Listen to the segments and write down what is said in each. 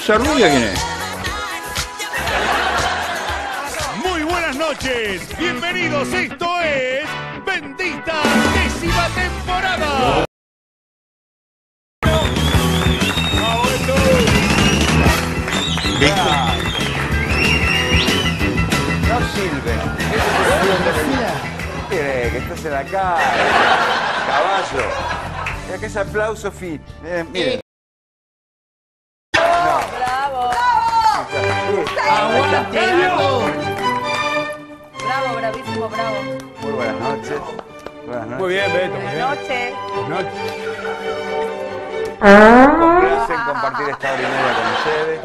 ¿Esa rubia quién es? Muy buenas noches, bienvenidos, esto es Bendita 10ª temporada. No sirve. ¿Qué que estás en la cara? Caballo. Mira que es aplauso fit. Miren. ¡Bravo! ¡Aguante! Bravo, bravísimo, bravo. Muy buenas noches. Buenas noches. Muy bien, Beto. Buenas noches. Complace en compartir esta hora y media con ustedes.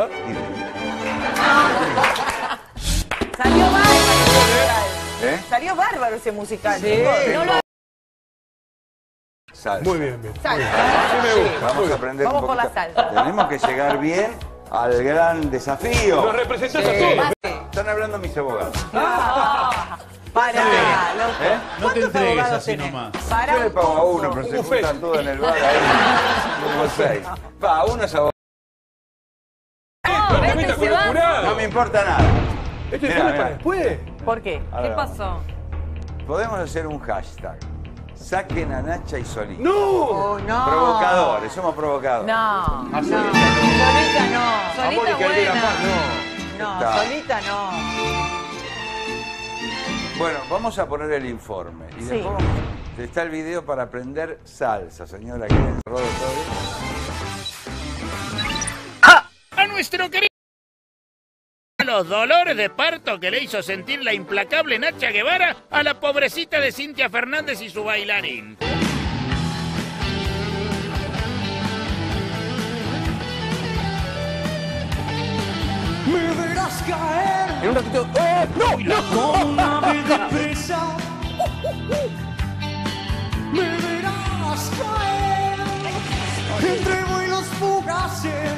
Salió bárbaro ese musical. ¿Eh? Salió bárbaro ese musical. Sí. No lo Salsa. Muy bien, Beto. salsa. Vamos a aprender Vamos un por la poquito. salsa. Tenemos que llegar bien al gran desafío. Nos representás a todos. Están hablando mis abogados. Para, ¿Eh? No te entregues así nomás. Para Yo le un pago a poco. uno, pero se ¿Cómo fue? juntan todos en el bar ahí. Como seis. Pa, uno es abogado. Vete, se va. No me importa nada. Esto Mirá, es para mirá. después. ¿Por qué? Ahora ¿Qué vamos. pasó? Podemos hacer un hashtag. Saquen a Nacha y Solita. ¡No! Oh, no. Provocadores, somos provocadores. No. Ah, No. Solita. Solita no. Solita Mónica Elvira buena. Paz, No, Está. solita no. Bueno, vamos a poner el informe. Y Sí. después está el video para aprender salsa, señora. ¿Quieren rodo todo bien? A nuestro querido los dolores de parto que le hizo sentir la implacable Nacha Guevara a la pobrecita de Cintia Fernández y su bailarín. Me verás caer En un ratito. con una ave de presa. Me verás caer entre vuelos fugaces.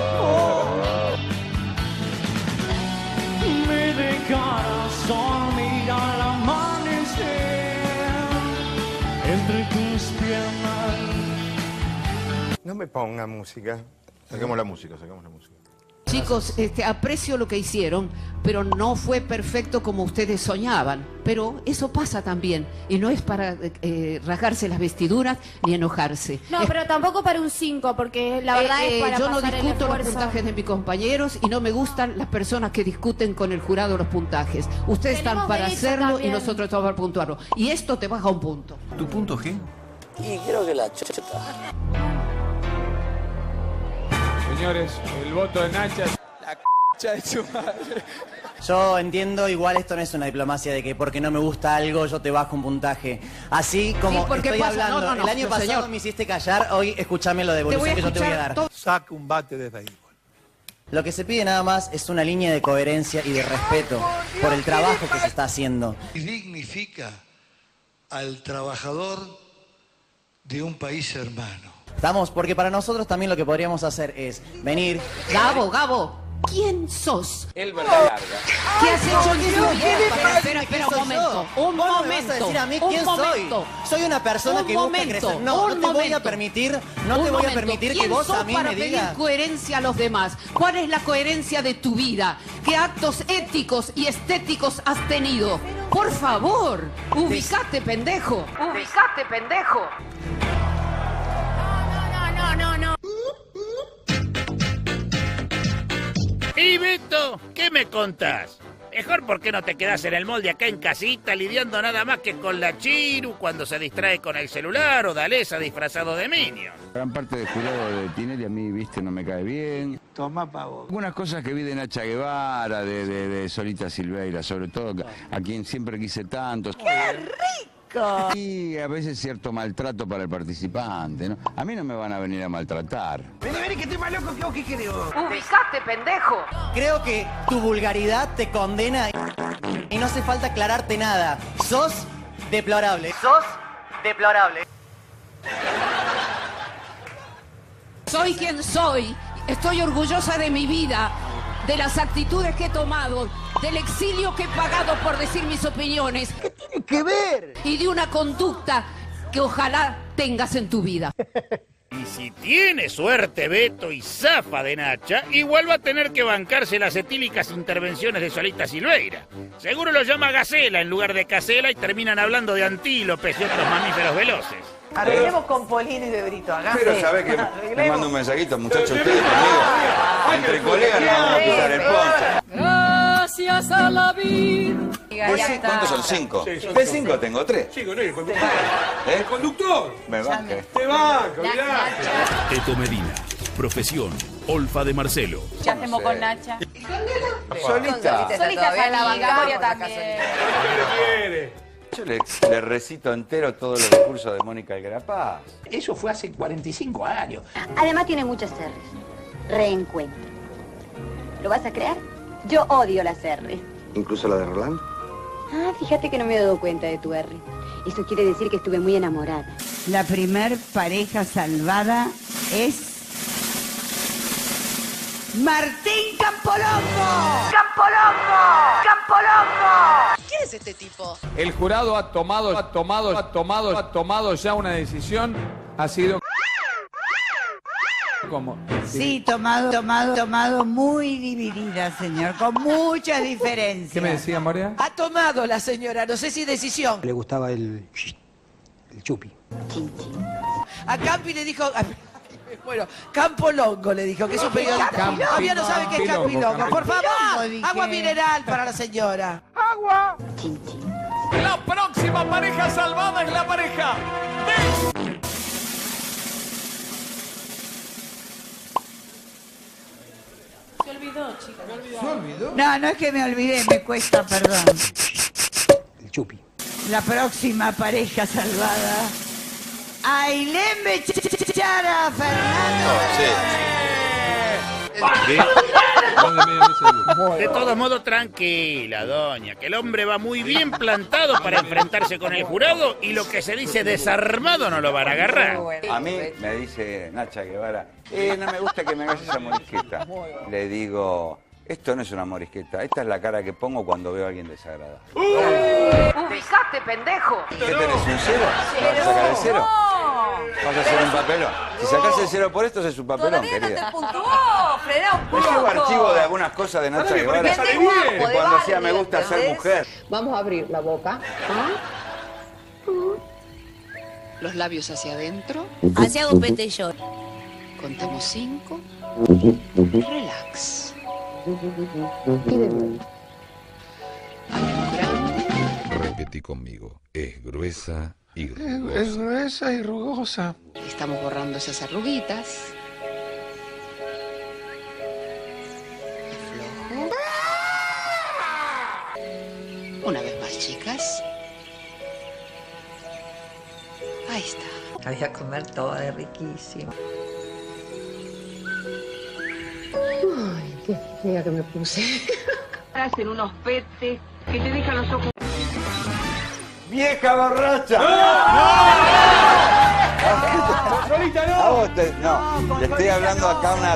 Me dejarás dormir al amanecer entre tus piernas. No me ponga música. Saquemos la música, saquemos la música. Chicos, aprecio lo que hicieron, pero no fue perfecto como ustedes soñaban. Pero eso pasa también, y no es para rasgarse las vestiduras ni enojarse. No, pero tampoco para un 5, porque la verdad es para yo no pasar el discuto los esfuerzo. puntajes de mis compañeros y no me gustan las personas que discuten con el jurado los puntajes. Ustedes están Tenemos para derecho hacerlo también. y nosotros estamos para puntuarlo. Y esto te baja un punto. ¿Tu punto G? Señores, el voto de Nacha. Yo entiendo, igual esto no es una diplomacia de que porque no me gusta algo yo te bajo un puntaje. Así como Sí, porque estoy pasa- hablando, no, no, el año no, pasado señor. me hiciste callar, hoy escúchame la Te voy devolución a que yo te voy a escuchar dar. todo. Saca un bate de béisbol. Lo que se pide nada más es una línea de coherencia y de respeto por el trabajo que se está haciendo. Dignifica al trabajador de un país hermano. Estamos, porque para nosotros también lo que podríamos hacer es venir. Gabo, ¿quién sos? Él va a la larga. ¿Qué has hecho en tu vida? Espera, Espera, ¿quién un soy momento. yo? Un ¿Vos me vas momento. a decir a mí un quién momento. soy? Soy una persona Un que busca momento, crecer. No, un no te voy a momento. permitir, Un no te voy a momento. permitir que ¿Quién vos sos a mí para me pedir digas. coherencia a los demás? ¿Cuál es la coherencia de tu vida? ¿Qué actos éticos y estéticos has tenido? Por favor, ubicate, pendejo. Ubicate, pendejo. No. Y Beto, ¿qué me contás? Mejor por qué no te quedás en el molde acá en casita lidiando nada más que con la Chiru cuando se distrae con el celular o Dalesa disfrazado de Minion. Gran parte del jurado de Tinelli a mí, viste, no me cae bien. Toma pavo. Algunas cosas que vi de Nacha Guevara, de Solita Silveira, sobre todo, a quien siempre quise tanto. ¡Qué rico! Y a veces cierto maltrato para el participante, ¿no? A mí no me van a venir a maltratar. Vení, que estoy más loco que vos, ¿qué querés? Ubicate, pendejo. Creo que tu vulgaridad te condena y no hace falta aclararte nada. Sos deplorable. Sos deplorable. Soy quien soy. Estoy orgullosa de mi vida, de las actitudes que he tomado, del exilio que he pagado por decir mis opiniones. ¿Qué tiene que ver? Y de una conducta que ojalá tengas en tu vida. Y si tiene suerte Beto y zafa de Nacha, igual va a tener que bancarse las etílicas intervenciones de Solita Silveira. Seguro lo llama Gacela en lugar de Casela y terminan hablando de antílopes y otros mamíferos veloces. Arreglemos con Polino y de Brito. Pero sabés que me mando un mensajito, muchachos, ustedes conmigo. Entre colegas nos vamos a pisar el poncho. Gracias a la vida. ¿Cuántos son? 5. Sí, son De 5. 5 tengo 3. Chico, no, el conductor. ¿Eh? El conductor. Me banque. Te banco, mirá. Eto Medina, profesión, Olfa de Marcelo. ¿Qué hacemos con Nacha? Solita. Solita está la Victoria también. ¿Qué quiere? Yo le recito entero todos los discursos de Mónica Algarapaz. Eso fue hace 45 años. Además tiene muchas R's. Reencuentro. ¿Lo vas a crear? Yo odio las R. ¿Incluso la de Rolando? Ah, fíjate que no me he dado cuenta de tu R. Eso quiere decir que estuve muy enamorada. La primer pareja salvada es Martín Campolongo. ¡Campolongo! ¡Campolongo! ¿Quién es este tipo? El jurado ha tomado ya una decisión. Ha sido... ¿Cómo? Sí, tomado muy dividida, señor, con muchas diferencias. ¿Qué me decía, Moria? Ha tomado la señora, no sé si decisión. Le gustaba el chupi. A Campi le dijo... Bueno, Campolongo le dijo, que es un periodista. Todavía no sabe qué es Campilongo. Por favor, agua mineral para la señora. ¡Agua! La próxima pareja salvada es la pareja de... Se olvidó, chica. ¿Se olvidó? No, no es que me olvidé, me cuesta, perdón. El chupi. La próxima pareja salvada, Ailén Bechara Fernando. De todos modos, tranquila, doña, que el hombre va muy bien plantado para enfrentarse con el jurado y lo que se dice desarmado no lo van a agarrar. A mí me dice Nacha Guevara, no me gusta que me hagas esa morisqueta. Le digo, esto no es una morisqueta, esta es la cara que pongo cuando veo a alguien desagradable. Fijate, pendejo. ¿Qué tenés, un cero? ¿Vas a sacar el cero? ¿Vas a hacer un papelón? Si sacás el cero por esto, es un papelón, Todavía no querida. te puntuó, frená un poco. Yo llevo archivo de algunas cosas de Nacha Guevara. De cuando hacía me gusta ser mujer. Vamos a abrir la boca. Los labios hacia adentro. Hacia un petellón. Contamos 5. Relax. Y de nuevo. Repetí conmigo. Es gruesa y rugosa. Es gruesa y rugosa. Estamos borrando esas arruguitas. Aflojo. Una vez más, chicas. Ahí está. Voy a comer todo de riquísimo. Ay, qué fea que me puse. Hacen unos petes que te dejan los ojos. ¡Vieja borracha! ¡No! ¡Solita, no! A vos no, le estoy hablando acá a una...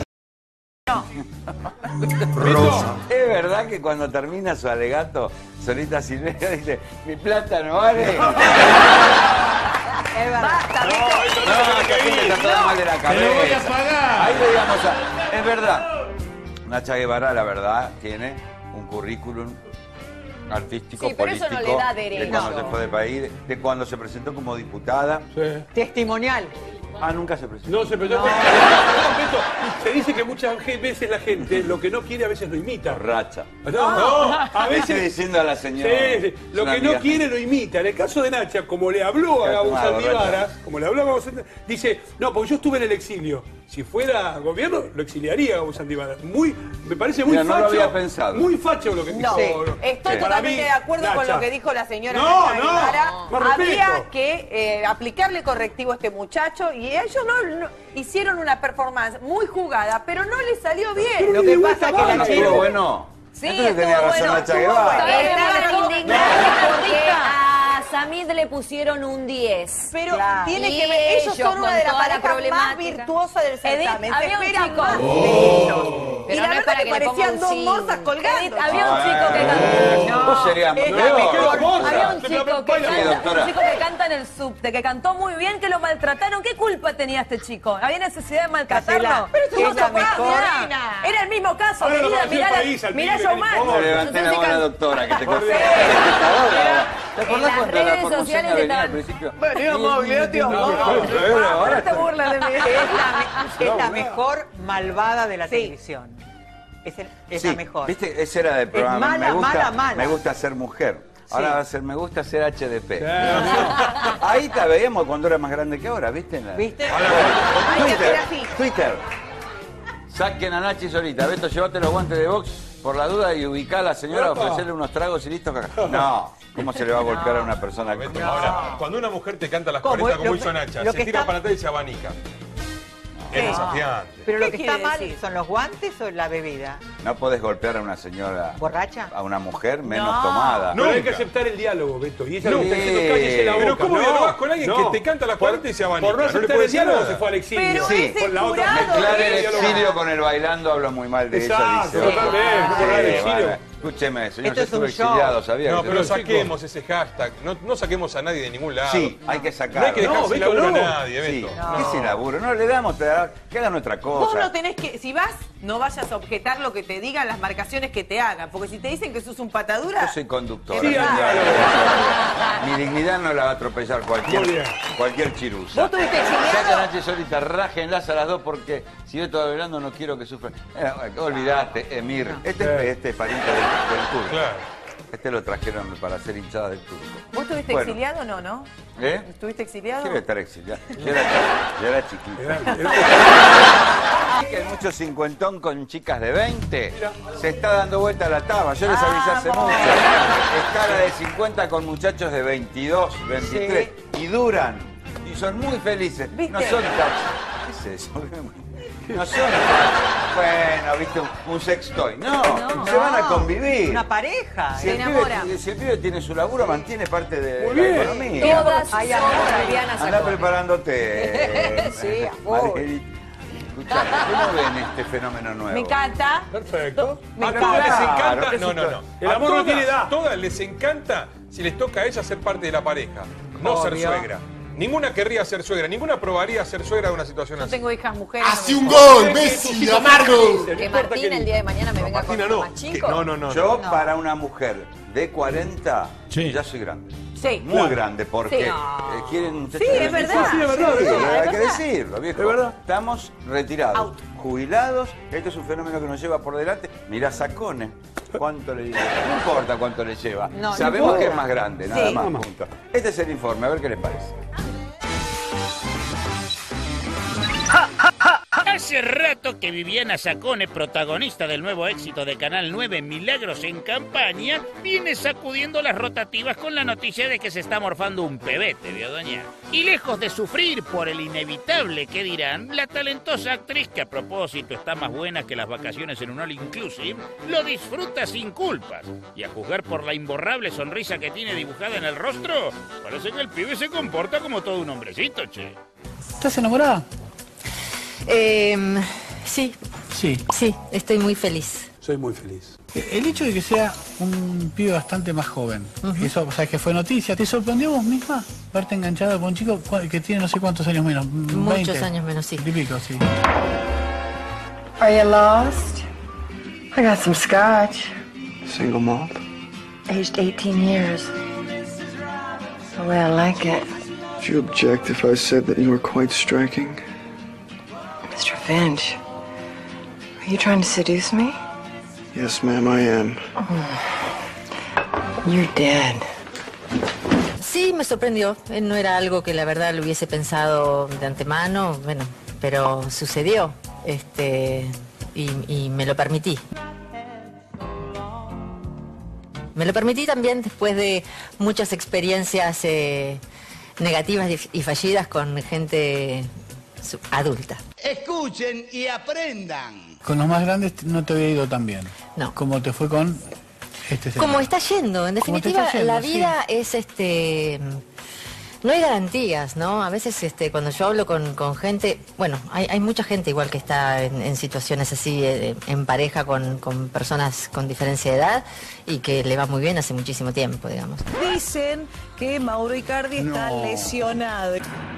Rosa. ¿Es verdad que cuando termina su alegato, Solita Silveira dice, mi plata no vale? Es verdad. Basta, No, que aquí está todo mal de la cabeza. ¡Te lo voy a pagar! Ahí le íbamos a... Es verdad. Nacha Guevara, la verdad, tiene un currículum artístico, Sí, pero eso político, no le da derecho. de cuando se fue del país, de cuando se presentó como diputada. Sí. Testimonial. Ah, nunca se presentó. No se presentó. No, se dice que muchas veces la gente lo que no quiere a veces lo imita. Borracha. No, a Le veces... estoy diciendo a la señora. Sí, lo una que no amiga. quiere lo imita. En el caso de Nacha, como le habló a Gabo Saldívaras, dice, no, porque yo estuve en el exilio. Si fuera gobierno, lo exiliaría a Gabo Saldívaras. Me parece muy Mira, facho. no lo había pensado. Muy facho lo que dijo. Estoy Para totalmente mí, de acuerdo con Nacha. lo que dijo la señora. No, Nacha no, Guevara. con Había respeto. que aplicarle correctivo a este muchacho y ellos no hicieron una performance muy jugada, pero no le salió bien. Pero Lo ni que de pasa vuelta es que la vale. chica... Estuvo bueno. Sí, Entonces tenía estuvo razón bueno, Nacha estuvo Guevara. bueno. Estaban indignados porque a Samid le pusieron un 10. Pero Claro. tiene Y que ver, ellos son una con de las toda la parejas más problemática. virtuosas del certamen. Edith, Se había un esperan chico. más de ellos. Pero Y la no es verdad para que parecían dos morsas colgando. Había un chico que cantó. Vos serías Había un chico que canta en el subte, que cantó muy bien, que lo maltrataron. ¿Qué culpa tenía este chico? ¿Había necesidad de maltratarlo? Pero esto es la mejor. Era el mismo caso, Ahora lo querida. conoció el país, al Mirá pibe, Showmatch. No levanté la mano, doctora, que te corté. En las redes sociales estaban... Bueno, íbamos a obligar, tío. Ahora te burlas de mí. Es la mejor malvada de la televisión. Es la mejor. ¿Viste? Ese era del programa. Mala, mala. Me gusta ser mujer. Ahora va a ser, me gusta ser HDP. Ahí te veíamos cuando era más grande que ahora, ¿viste? ¿Viste? Twitter. Saquen a Nachi solita. Beto, llévate los guantes de box por la duda y ubicá a la señora, ofrecerle unos tragos y listo. No. ¿Cómo se le va a golpear a una persona? Ahora, cuando una mujer te canta las 40 como hizo Nacha, se tira para atrás y se abanica. Es desafiante. Pero lo que está mal son los guantes o la bebida. No podés golpear a una señora... ¿Borracha? A una mujer menos tomada. No, hay que aceptar el diálogo, Beto. Y ella lo que está diciendo, cállese la boca. Pero ¿cómo dialogás con alguien que te canta las 40 y se abanica? Por no aceptar el diálogo se fue al exilio. Pero sí. ese La otra. Mezclar el exilio con el bailando habla muy mal de ella, dice. Totalmente. Escúcheme, señor, Esto yo es un estuve show. exiliado, ¿sabía? No, que pero yo- saquemos ese hashtag. No saquemos a nadie de ningún lado. Sí, hay que sacarlo. No hay que dejar sin Beto, laburo no. a nadie, Sí. Beto. ¿Qué sin laburo? No, le damos, que hagan otra cosa. Vos no tenés que, si vas, no vayas a objetar lo que te digan, las marcaciones que te hagan. Porque si te dicen que sos un patadura... Yo soy conductor. Sí, Mi dignidad no la va a atropellar cualquier chirusa. ¿Vos tuviste exiliado? Sacan a Nachi solita, rájenlas a las dos porque si Beto va bailando no quiero que sufra. Olvidate, Emir. Este es pariente del turco. Claro. Este lo trajeron para hacer hinchadas del turco. ¿Vos estuviste Bueno. exiliado o no? ¿Eh? ¿Estuviste exiliado? Quiero estar exiliado. Yo era chiquito. Que hay mucho cincuentón con chicas de 20. Se está dando vuelta la taba. Yo les avisé hace mucho. Está la de 50 con muchachos de 22, 23. Y duran. Y son muy felices. ¿Viste? No son tachos. ¿Qué es eso? No son bueno, viste, un sextoy. No, se van a convivir. Una pareja. Si el pibe tiene su laburo, mantiene parte de Muy la bien. economía. Todas son lesbianas. Anda preparándote. Sí, Margarita. Escuchame, ¿cómo ven este fenómeno nuevo? Me encanta. Perfecto. A todas les encanta. Claro, No. El A amor no tiene edad. todas les encanta si les toca a ella ser parte de la pareja, no ser Obvio. suegra. Ninguna querría ser suegra, ninguna probaría ser suegra de una situación Yo así. tengo hijas mujeres. ¡Hace un gol, Messi, amargo! Que Martín el día de mañana me venga con Martina, no. más chico. No. Yo, para una mujer de 40, ya soy grande. Sí. Muy grande, porque Sí. quieren muchachos Sí, de es 25. verdad. Sí, es verdad, Sí, es verdad. hay que decirlo, viejo. Es verdad. Estamos retirados, jubilados. Esto es un fenómeno que nos lleva por delante. Mirá Sacones. ¿Cuánto le lleva? No importa cuánto le lleva. No, Sabemos no que es importa. más grande, nada Sí. más. Punto. Este es el informe, a ver qué les parece. Hace rato que Viviana Sacone, protagonista del nuevo éxito de Canal 9, Milagros en Campaña, viene sacudiendo las rotativas con la noticia de que se está morfando un pebete, ¿vio, doña? Y lejos de sufrir por el inevitable que dirán, la talentosa actriz, que a propósito está más buena que las vacaciones en un all inclusive, lo disfruta sin culpas. Y a juzgar por la imborrable sonrisa que tiene dibujada en el rostro, parece que el pibe se comporta como todo un hombrecito, che. ¿Estás enamorada? Sí, Sí. estoy muy feliz. Soy muy feliz. El hecho de que sea un pibe bastante más joven, eso, o sea, que fue noticia, ¿te sorprendió vos misma verte enganchada con un chico que tiene no sé cuántos años menos? Muchos 20? años menos, sí. Y pico, sí. Are you lost? I got some scotch. Single malt. Aged 18 years. The way I like it. Would you object if I said that you were quite striking? Mr. Finch, are you trying to seduce me? Yes, ma'am, I am. You're dead. Sí, me sorprendió. No era algo que la verdad lo hubiese pensado de antemano, bueno, pero sucedió. Y me lo permití. Me lo permití también después de muchas experiencias negativas y fallidas con gente adulta. Escuchen y aprendan. Con los más grandes no te había ido tan bien. No. Como te fue con este señor. Como está yendo, en Como te definitiva está yendo, la sí. vida es No hay garantías, ¿no? A veces cuando yo hablo con gente, bueno, hay mucha gente igual que está en situaciones así, en pareja con personas con diferencia de edad y que le va muy bien hace muchísimo tiempo, digamos. Dicen que Mauro Icardi está lesionado.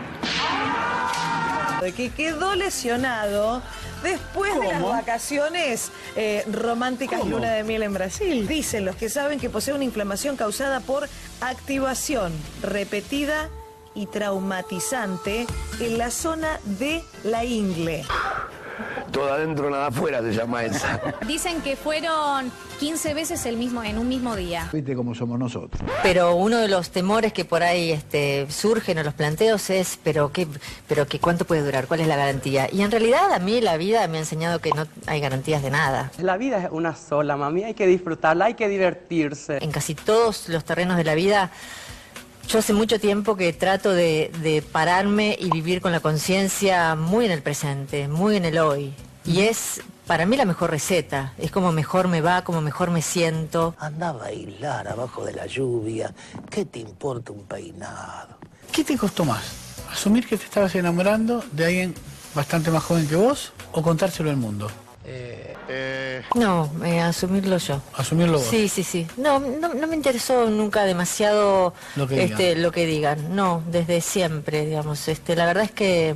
Que quedó lesionado después de las vacaciones románticas luna de miel en Brasil. Dicen los que saben que posee una inflamación causada por activación repetida y traumatizante en la zona de la ingle. Todo adentro, nada afuera se llama esa. Dicen que fueron 15 veces en un mismo día. Viste cómo somos nosotros. Pero uno de los temores que por ahí surgen en los planteos es, pero ¿cuánto puede durar? ¿Cuál es la garantía? Y en realidad a mí la vida me ha enseñado que no hay garantías de nada. La vida es una sola, mami, hay que disfrutarla, hay que divertirse. En casi todos los terrenos de la vida, yo hace mucho tiempo que trato de pararme y vivir con la conciencia muy en el presente, muy en el hoy. Y es para mí la mejor receta, es como mejor me va, como mejor me siento. Anda a bailar abajo de la lluvia, ¿qué te importa un peinado? ¿Qué te costó más? ¿Asumir que te estabas enamorando de alguien bastante más joven que vos o contárselo al mundo? No, asumirlo yo. ¿Asumirlo vos? Sí. No me interesó nunca demasiado lo que digan. No, desde siempre, digamos. La verdad es que...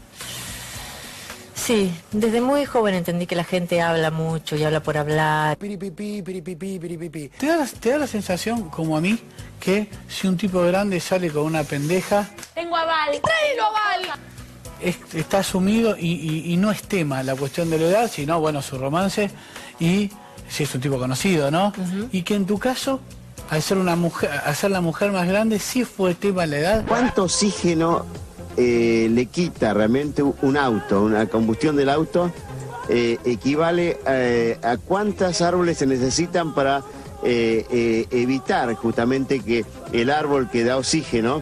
Sí, desde muy joven entendí que la gente habla mucho y habla por hablar. ¿Te da la sensación, como a mí, que si un tipo grande sale con una pendeja... Tengo aval, tráelo aval. Está asumido y no es tema la cuestión de la edad, sino, bueno, su romance y si es un tipo conocido, ¿no? Y que en tu caso, al ser la mujer más grande, sí fue tema la edad. ¿Cuánto oxígeno le quita realmente un auto, una combustión del auto? Equivale a cuántos árboles se necesitan para evitar justamente que el árbol que da oxígeno...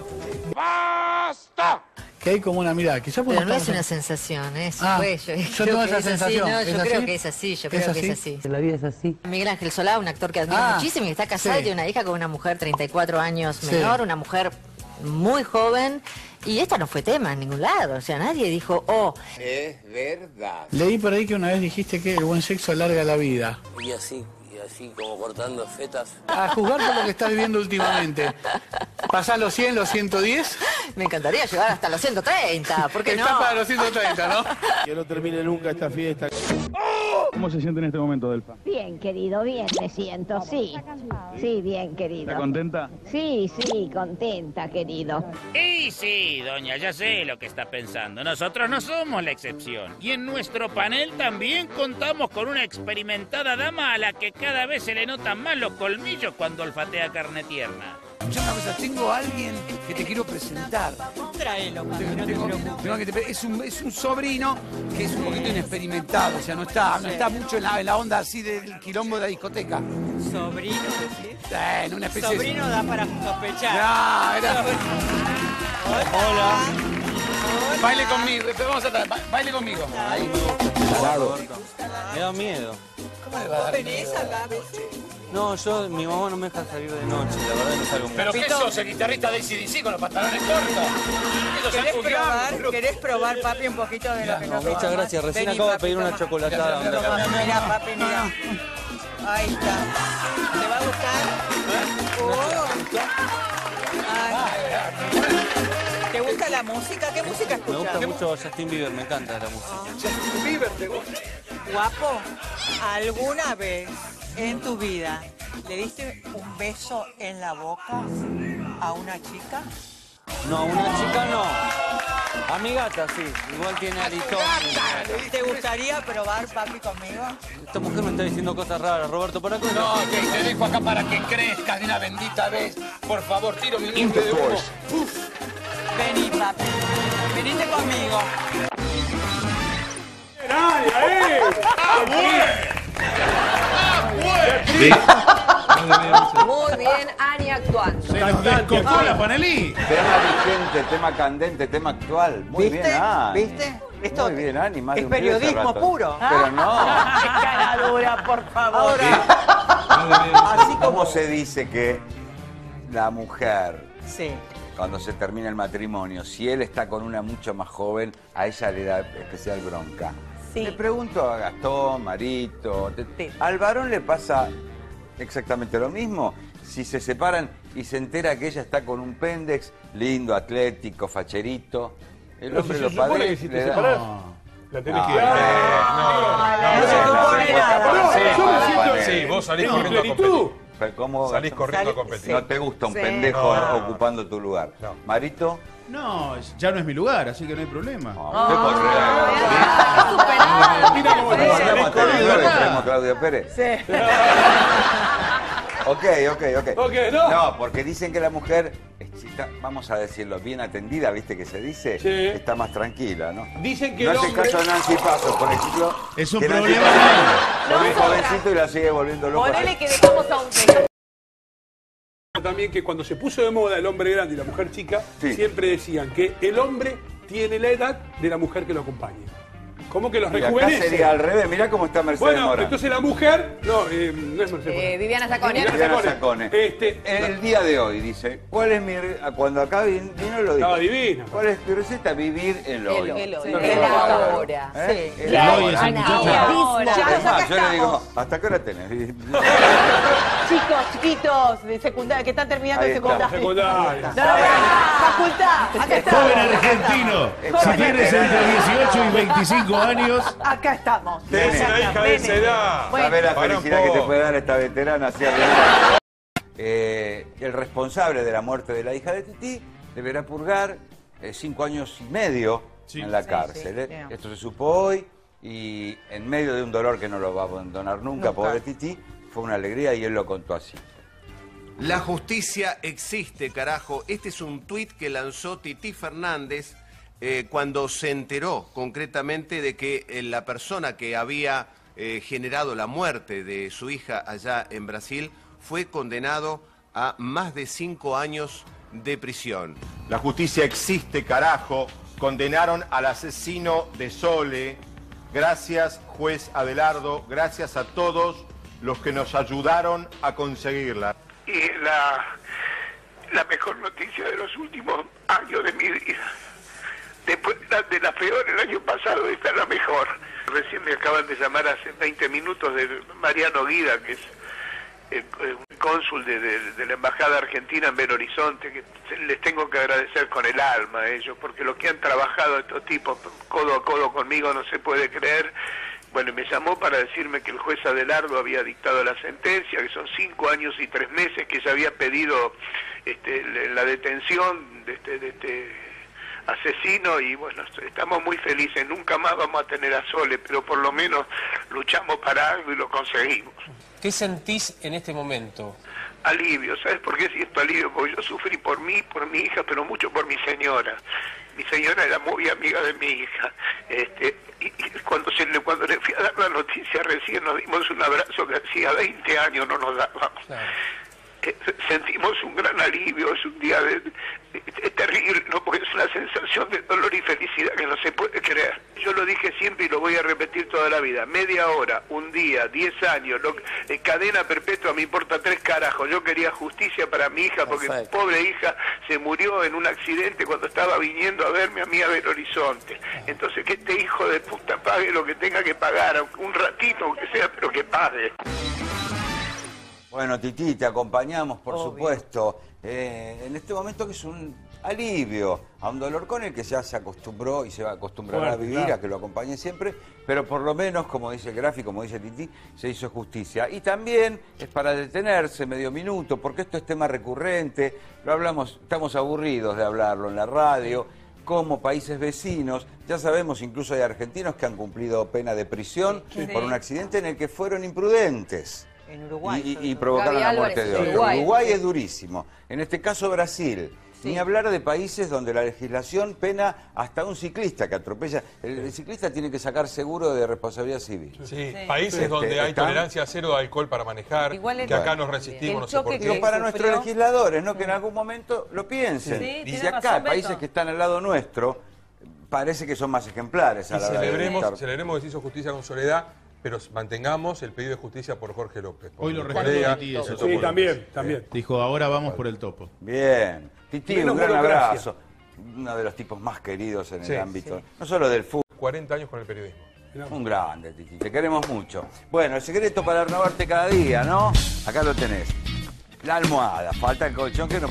¡Basta! Que hay como una mirada, quizás pero no es una sensación, yo tengo esa sensación. Yo creo que es así, creo que es así. La vida es así. Miguel Ángel Solá, un actor que admiro muchísimo y está casado y tiene una hija con una mujer 34 años menor, una mujer muy joven, y esto no fue tema en ningún lado, o sea, nadie dijo, Es verdad. Leí por ahí que una vez dijiste que el buen sexo alarga la vida. Y así como cortando fetas. A juzgar por lo que estás viviendo últimamente. ¿Pasás los 100, los 110? Me encantaría llegar hasta los 130, ¿por qué no? Está para los 130, ¿no? Que no termine nunca esta fiesta. ¿Cómo se siente en este momento, Delfa? Bien, querido, bien me siento, sí. Sí, bien, querido. ¿Está contenta? Sí, contenta, querido. Y sí, doña, ya sé lo que está pensando. Nosotros no somos la excepción. Y en nuestro panel también contamos con una experimentada dama a la que cada vez se le notan más los colmillos cuando olfatea carne tierna. Escuchame una cosa, tengo a alguien que te quiero presentar. Tráelo, es un sobrino que es un poquito inexperimentado, o sea, no está mucho en la onda así del quilombo de la discoteca. ¿Sobrino? En una especie sobrino da para sospechar. No, era... Hola. Baile conmigo, vamos atrás, baile conmigo. Ahí. Me da miedo. ¿Cómo le va a dar ¿Venís acá? No, mi mamá no me deja salir de noche, la verdad no salgo mucho. ¿Pero qué sos, el guitarrista de AC/DC con los pantalones cortos? ¿Querés probar, papi, un poquito de lo que nos muchas gracias, recién acabo de pedir una chocolatada. Mira, papi, mira. Ahí está. ¿Te va a gustar? ¿Te gusta la música? ¿Qué música escuchas? Me gusta mucho Justin Bieber, me encanta la música. ¿Justin Bieber te gusta? Guapo, ¿alguna vez en tu vida le diste un beso en la boca a una chica? No, a una chica no. A mi gata sí, igual tiene aritón. ¿Te gustaría probar, papi, conmigo? Esta mujer me está diciendo cosas raras, Roberto, ¿para qué? No, que te dejo acá para que crezcas de una bendita vez. Por favor, tiro mi nombre de humo. Vení, papi. Venite conmigo. Muy bien, Ani actuando. Se nos descocó la Panelí. Tema vigente, tema candente, tema actual. Muy bien, Ani. ¿Viste? Esto muy bien, Ani. Más es de un día hace periodismo rato. puro. Pero no. ¡Qué cara dura, por favor! Así como se dice que la mujer sí. cuando se termina el matrimonio, si él está con una mucho más joven, a ella le da especial bronca. Sí. Le pregunto a Gastón, Marito, ¿al varón le pasa exactamente lo mismo? Si se separan y se entera que ella está con un péndex lindo, atlético, facherito, el hombre lo padece. Si te separás, la tenés que... Sí, vos salís corriendo a competir. ¿Cómo salís corriendo a competir? No te gusta un pendejo ocupando tu lugar. ¿Marito? No, ya no es mi lugar, así que no hay problema. Mira cómo te Claudio Pérez. Sí. Ok, no, porque dicen que la mujer, vamos a decirlo, bien atendida, ¿viste que se dice? Sí. Está más tranquila, ¿no? Dicen que no el hace hombre... caso a Nancy Pasos, por ejemplo. Es un que problema. Con un jovencito y la sigue volviendo loca. Ponele que dejamos a un pequeño. También que cuando se puso de moda el hombre grande y la mujer chica, siempre decían que el hombre tiene la edad de la mujer que lo acompaña. ¿Cómo que los rejuvenece? Acá sería al revés, mirá cómo está Mercedes Morán. Bueno, entonces la mujer... No, no es Mercedes Morán. Viviana Zacone. Viviana Zacone. El día de hoy, dice, ¿cuál es mi... Cuando acá vino lo dijo. Estaba divina. ¿Cuál es tu receta? Vivir el hoy. El ahora. Sí. El ahora. Yo le digo, ¿hasta qué hora tenés? Chicos, chiquitos de secundaria, que están terminando el secundario. Facultad. Acá está. Joven argentino, si tienes entre 18 y 25 años. Acá estamos. Tenés una hija de esa edad. ¿Sabés la felicidad que te puede dar esta veterana? El responsable de la muerte de la hija de Tití deberá purgar 5 años y medio en la cárcel. Esto se supo hoy y en medio de un dolor que no lo va a abandonar nunca. Pobre Tití, fue una alegría y él lo contó así. La justicia existe, carajo. Este es un tuit que lanzó Tití Fernández cuando se enteró concretamente de que la persona que había generado la muerte de su hija allá en Brasil fue condenado a más de 5 años de prisión. La justicia existe, carajo. Condenaron al asesino de Sole. Gracias, juez Abelardo. Gracias a todos los que nos ayudaron a conseguirla. Y la mejor noticia de los últimos años de mi vida. Después de la peor el año pasado, esta es la mejor. Recién me acaban de llamar hace 20 minutos de Mariano Guida, que es el cónsul de la Embajada Argentina en Belo Horizonte, que les tengo que agradecer con el alma a ellos, porque lo que han trabajado estos tipos codo a codo conmigo no se puede creer. Bueno, me llamó para decirme que el juez Abelardo había dictado la sentencia, que son 5 años y 3 meses, que ella había pedido la detención de este asesino, y bueno, estamos muy felices. Nunca más vamos a tener a Sole, pero por lo menos luchamos para algo y lo conseguimos. ¿Qué sentís en este momento? Alivio. ¿Sabes por qué siento alivio? Porque yo sufrí por mí, por mi hija, pero mucho por mi señora. Mi señora era muy amiga de mi hija. Y cuando le fui a dar la noticia recién, nos dimos un abrazo que hacía 20 años no nos dábamos. Claro. Sentimos un gran alivio. Es un día es terrible, ¿no? Porque es una sensación de dolor y felicidad que no se puede creer. Yo lo dije siempre y lo voy a repetir toda la vida. Media hora, un día, 10 años, cadena perpetua, me importa 3 carajos. Yo quería justicia para mi hija porque mi pobre hija se murió en un accidente cuando estaba viniendo a verme a mí a Belo Horizonte. Entonces que este hijo de puta pague lo que tenga que pagar, un ratito aunque sea, pero que pague. Bueno, Tití, te acompañamos, por supuesto, en este momento que es un alivio a un dolor con el que ya se acostumbró y se va a acostumbrar a vivir, a que lo acompañe siempre, pero por lo menos, como dice el gráfico, como dice Tití, se hizo justicia. Y también es para detenerse medio minuto, porque esto es tema recurrente, lo hablamos, estamos aburridos de hablarlo en la radio, como países vecinos, ya sabemos, incluso hay argentinos que han cumplido pena de prisión por un accidente en el que fueron imprudentes. En Uruguay. Y provocaron la muerte de otro. Uruguay es durísimo. En este caso Brasil. Ni hablar de países donde la legislación pena hasta un ciclista que atropella. El ciclista tiene que sacar seguro de responsabilidad civil. Sí, países donde hay tolerancia cero de alcohol para manejar, que acá nos resistimos, no sé por qué. Digo, para nuestros legisladores, ¿no? Que en algún momento lo piensen. Y si acá, países que están al lado nuestro, parece que son más ejemplares a la hora de celebremos que se hizo justicia con Soledad, pero mantengamos el pedido de justicia por Jorge López. Hoy lo recordó Tití eso. Sí, también. Dijo, ahora vamos por el topo. Bien. Titi, un gran abrazo. Uno de los tipos más queridos en el ámbito, no solo del fútbol. 40 años con el periodismo. Un grande, Titi, te queremos mucho. Bueno, el secreto para renovarte cada día, ¿no? Acá lo tenés. La almohada, falta el colchón que no...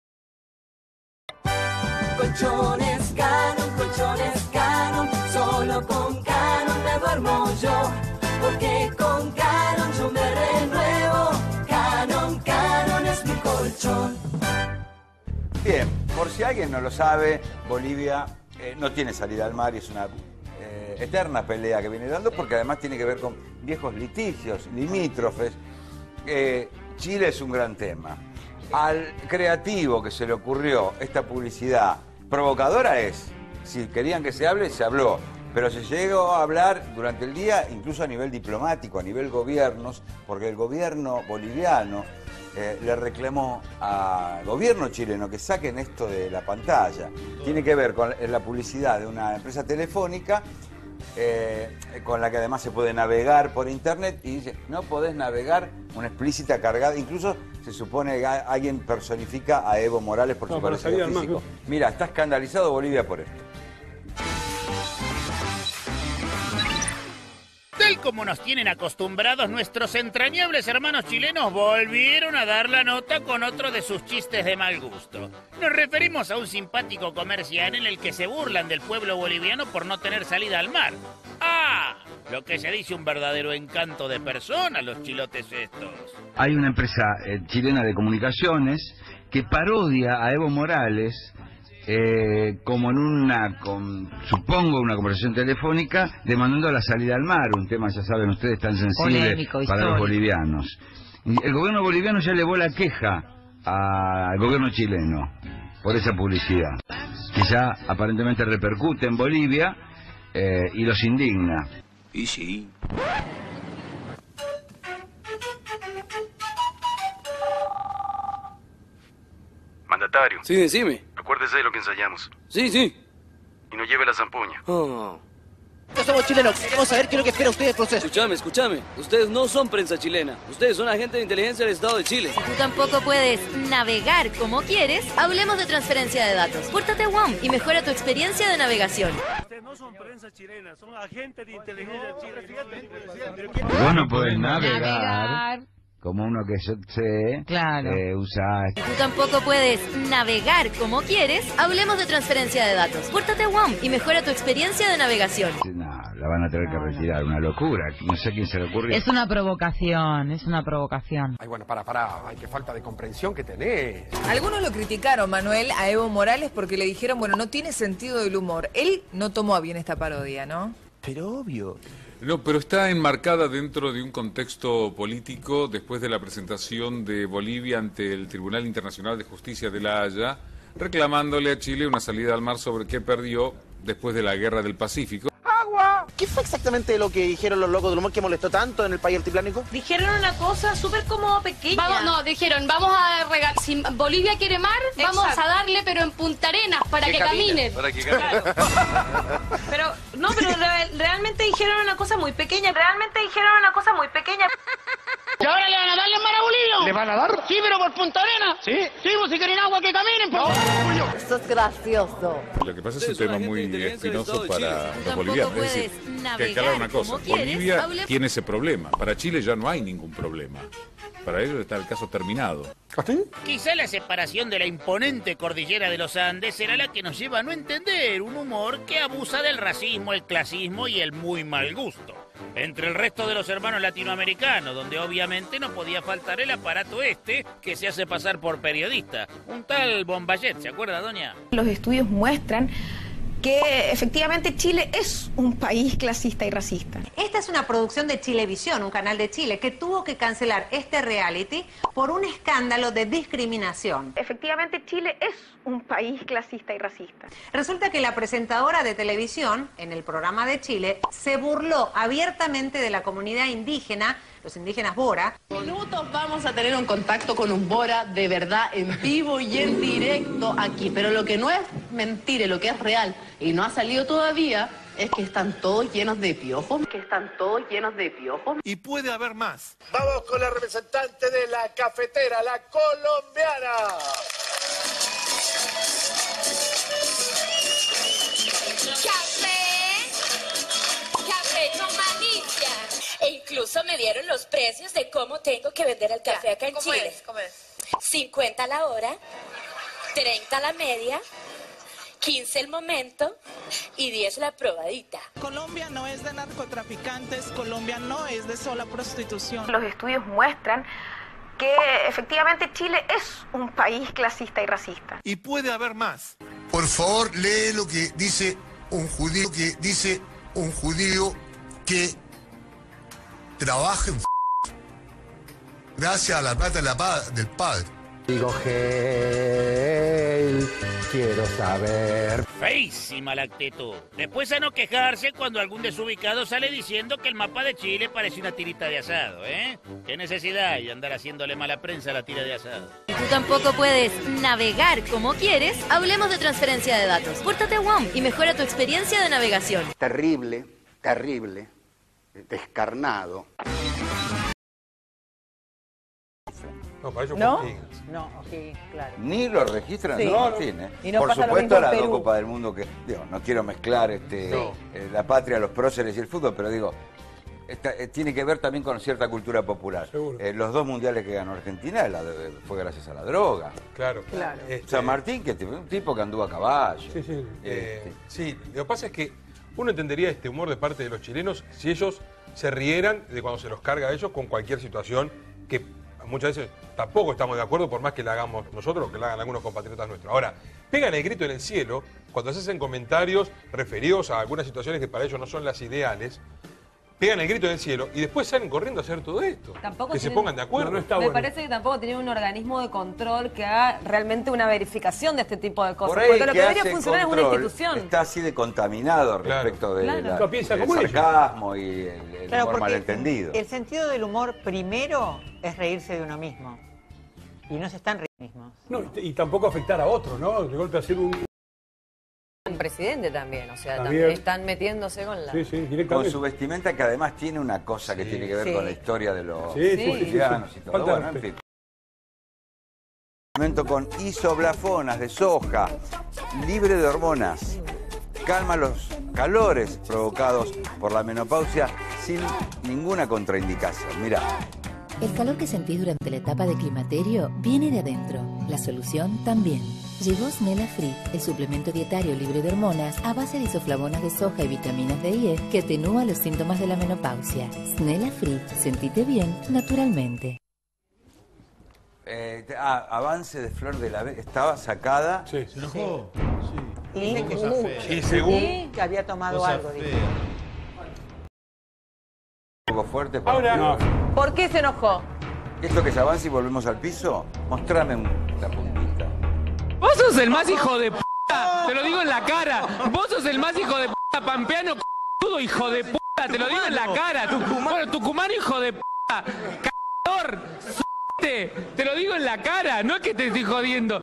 Colchones Canon, solo con Canon me duermo yo, porque con Canon yo me renuevo, Canon es mi colchón. Bien, por si alguien no lo sabe, Bolivia no tiene salida al mar y es una eterna pelea que viene dando, porque además tiene que ver con viejos litigios, limítrofes. Chile es un gran tema. Al creativo que se le ocurrió esta publicidad provocadora si querían que se hable, se habló, pero se llegó a hablar durante el día, incluso a nivel diplomático, a nivel gobiernos, porque el gobierno boliviano le reclamó al gobierno chileno que saquen esto de la pantalla. Tiene que ver con la publicidad de una empresa telefónica con la que además se puede navegar por internet, y dice, no podés navegar una explícita cargada, incluso se supone que alguien personifica a Evo Morales por su parecido físico. Mira, está escandalizado Bolivia por esto. Tal como nos tienen acostumbrados, nuestros entrañables hermanos chilenos volvieron a dar la nota con otro de sus chistes de mal gusto. Nos referimos a un simpático comercial en el que se burlan del pueblo boliviano por no tener salida al mar. ¡Ah! Lo que se dice un verdadero encanto de persona, los chilotes estos. Hay una empresa chilena de comunicaciones que parodia a Evo Morales como en supongo una conversación telefónica, demandando la salida al mar, un tema, ya saben ustedes, tan sensible polémico, para histórico. los bolivianos. Y el gobierno boliviano ya elevó la queja al gobierno chileno por esa publicidad, que ya aparentemente repercute en Bolivia y los indigna. Y sí. Mandatario. Sí, decime. Acuérdese de lo que ensayamos. Sí, sí. Y no lleve la zampoña. Oh. Somos chilenos, queremos saber qué es lo que espera usted del proceso. Escúchame. Ustedes no son prensa chilena. Ustedes son agentes de inteligencia del Estado de Chile. Si tú tampoco puedes navegar como quieres, hablemos de transferencia de datos. Pórtate a WOM y mejora tu experiencia de navegación. Ustedes no son prensa chilena, son agentes de inteligencia chilena. Vos no podés navegar como uno que yo sé, usa... Si tú tampoco puedes navegar como quieres, hablemos de transferencia de datos. Pórtate a WOM y mejora tu experiencia de navegación. No, la van a tener que retirar, una locura. No sé a quién se le ocurrió. Es una provocación, es una provocación. Ay, bueno, para. Ay, qué falta de comprensión que tenés. Algunos lo criticaron, Manuel, a Evo Morales porque le dijeron, bueno, no tiene sentido del humor. Él no tomó a bien esta parodia, ¿no? Pero obvio. No, pero está enmarcada dentro de un contexto político después de la presentación de Bolivia ante el Tribunal Internacional de Justicia de La Haya, reclamándole a Chile una salida al mar sobre que perdió después de la Guerra del Pacífico. ¡Agua! ¿Qué fue exactamente lo que dijeron los locos del humor que molestó tanto en el país altiplánico? Dijeron una cosa súper como pequeña. Dijeron, vamos a regalar, si Bolivia quiere mar, vamos a darle, pero en Punta Arenas, para que caminen. Para que caminen. Claro. Pero realmente dijeron una cosa muy pequeña. ¿Y ahora le van a darle mar a Bolivia? ¿Le van a dar? Sí, pero por Punta Arenas. ¿Sí? Sí, pues si quieren agua que caminen. No. Eso es gracioso. Lo que pasa es un tema muy espinoso para los bolivianos. Es decir, que hay que hablar una cosa. Bolivia tiene ese problema. Para Chile ya no hay ningún problema. Para ellos está el caso terminado. Quizá la separación de la imponente cordillera de los Andes será la que nos lleva a no entender un humor que abusa del racismo, el clasismo y el muy mal gusto. Entre el resto de los hermanos latinoamericanos, donde obviamente no podía faltar el aparato que se hace pasar por periodista. Un tal Bombayet, ¿se acuerda, doña? Los estudios muestran que efectivamente Chile es un país clasista y racista. Esta es una producción de Chilevisión, un canal de Chile, que tuvo que cancelar este reality por un escándalo de discriminación. Efectivamente Chile es un país clasista y racista. Resulta que la presentadora de televisión, en el programa de Chile, se burló abiertamente de la comunidad indígena, los indígenas Bora. Minutos vamos a tener un contacto con un Bora de verdad, en vivo y en directo aquí. Pero lo que no es mentira, lo que es real y no ha salido todavía, es que están todos llenos de piojos. Y puede haber más. Vamos con la representante de la cafetera, la colombiana. Café con malicia. E incluso me dieron los precios de cómo tengo que vender el café acá en Chile. ¿Cómo es? 50 la hora, 30 la media, 15 el momento y 10 la probadita. Colombia no es de narcotraficantes, Colombia no es de sola prostitución. Los estudios muestran que efectivamente Chile es un país clasista y racista. Y puede haber más. Por favor, lee lo que dice un judío que trabaja en gracias a la plata del padre. Digo, hey, quiero saber. Feísima la actitud. Después a no quejarse cuando algún desubicado sale diciendo que el mapa de Chile parece una tirita de asado, ¿eh? ¿Qué necesidad hay de andar haciéndole mala prensa a la tira de asado? Si tú tampoco puedes navegar como quieres, hablemos de transferencia de datos. Pórtate a WOM y mejora tu experiencia de navegación. Terrible, terrible, descarnado. No, para ellos ¿No? O'Higgins. No, O'Higgins, claro. Ni lo registran Sí. en San Martín, ¿eh? Y no Por pasa lo supuesto mismo en las dos Perú. Copas del Mundo que, digo, no quiero mezclar la patria, los próceres y el fútbol, pero digo, tiene que ver también con cierta cultura popular. Los dos mundiales que ganó Argentina fue gracias a la droga. Claro. San Martín, que fue un tipo que anduvo a caballo. Sí, sí. Sí, lo que pasa es que uno entendería este humor de parte de los chilenos si ellos se rieran de cuando se los carga a ellos con cualquier situación que muchas veces tampoco estamos de acuerdo, por más que la hagamos nosotros o que la hagan algunos compatriotas nuestros. Ahora, pegan el grito en el cielo cuando se hacen comentarios referidos a algunas situaciones que para ellos no son las ideales. Pegan el grito en el cielo y después salen corriendo a hacer todo esto. Tampoco que se tienen- pongan de acuerdo. Me parece que tampoco tienen un organismo de control que haga realmente una verificación de este tipo de cosas. Por ahí Porque lo el que debería hace funcionar es una control institución. está así de contaminado respecto del sarcasmo y el Claro, humor porque malentendido. el sentido del humor primero es reírse de uno mismo. Y no se están riendo mismos. No, y tampoco afectar a otros, ¿no? De golpe hacer un... Un presidente también, o sea, También. también están metiéndose con la... Con su vestimenta que además tiene una cosa que tiene que ver Sí. con la historia de los Sí, sí, cristianos sí, sí. y todo. Falta Bueno, en fin. Momento con isoblafonas de soja, libre de hormonas, calma los calores provocados por la menopausia sin ninguna contraindicación. Mira. El calor que sentís durante la etapa de climaterio viene de adentro. La solución también. Llegó Snella Free, el suplemento dietario libre de hormonas a base de isoflavonas de soja y vitaminas D y E que atenúa los síntomas de la menopausia. Snella Free, sentite bien naturalmente. Avance de Flor de la B. Estaba sacada. Sí. Se enojó. Y dice que, Y según... que había tomado algo. dice. Un poco fuerte. Ahora- ¿Por qué se enojó? ¿Esto que es avance y volvemos al piso? Mostrame la puntita. Vos sos el más hijo de p***, te lo digo en la cara. Vos sos el más hijo de p***, pampeano, c***udo, hijo de p***, te lo digo en la cara. Bueno, tucumano, hijo de p***, c***ador, te lo digo en la cara, no es que te estoy jodiendo.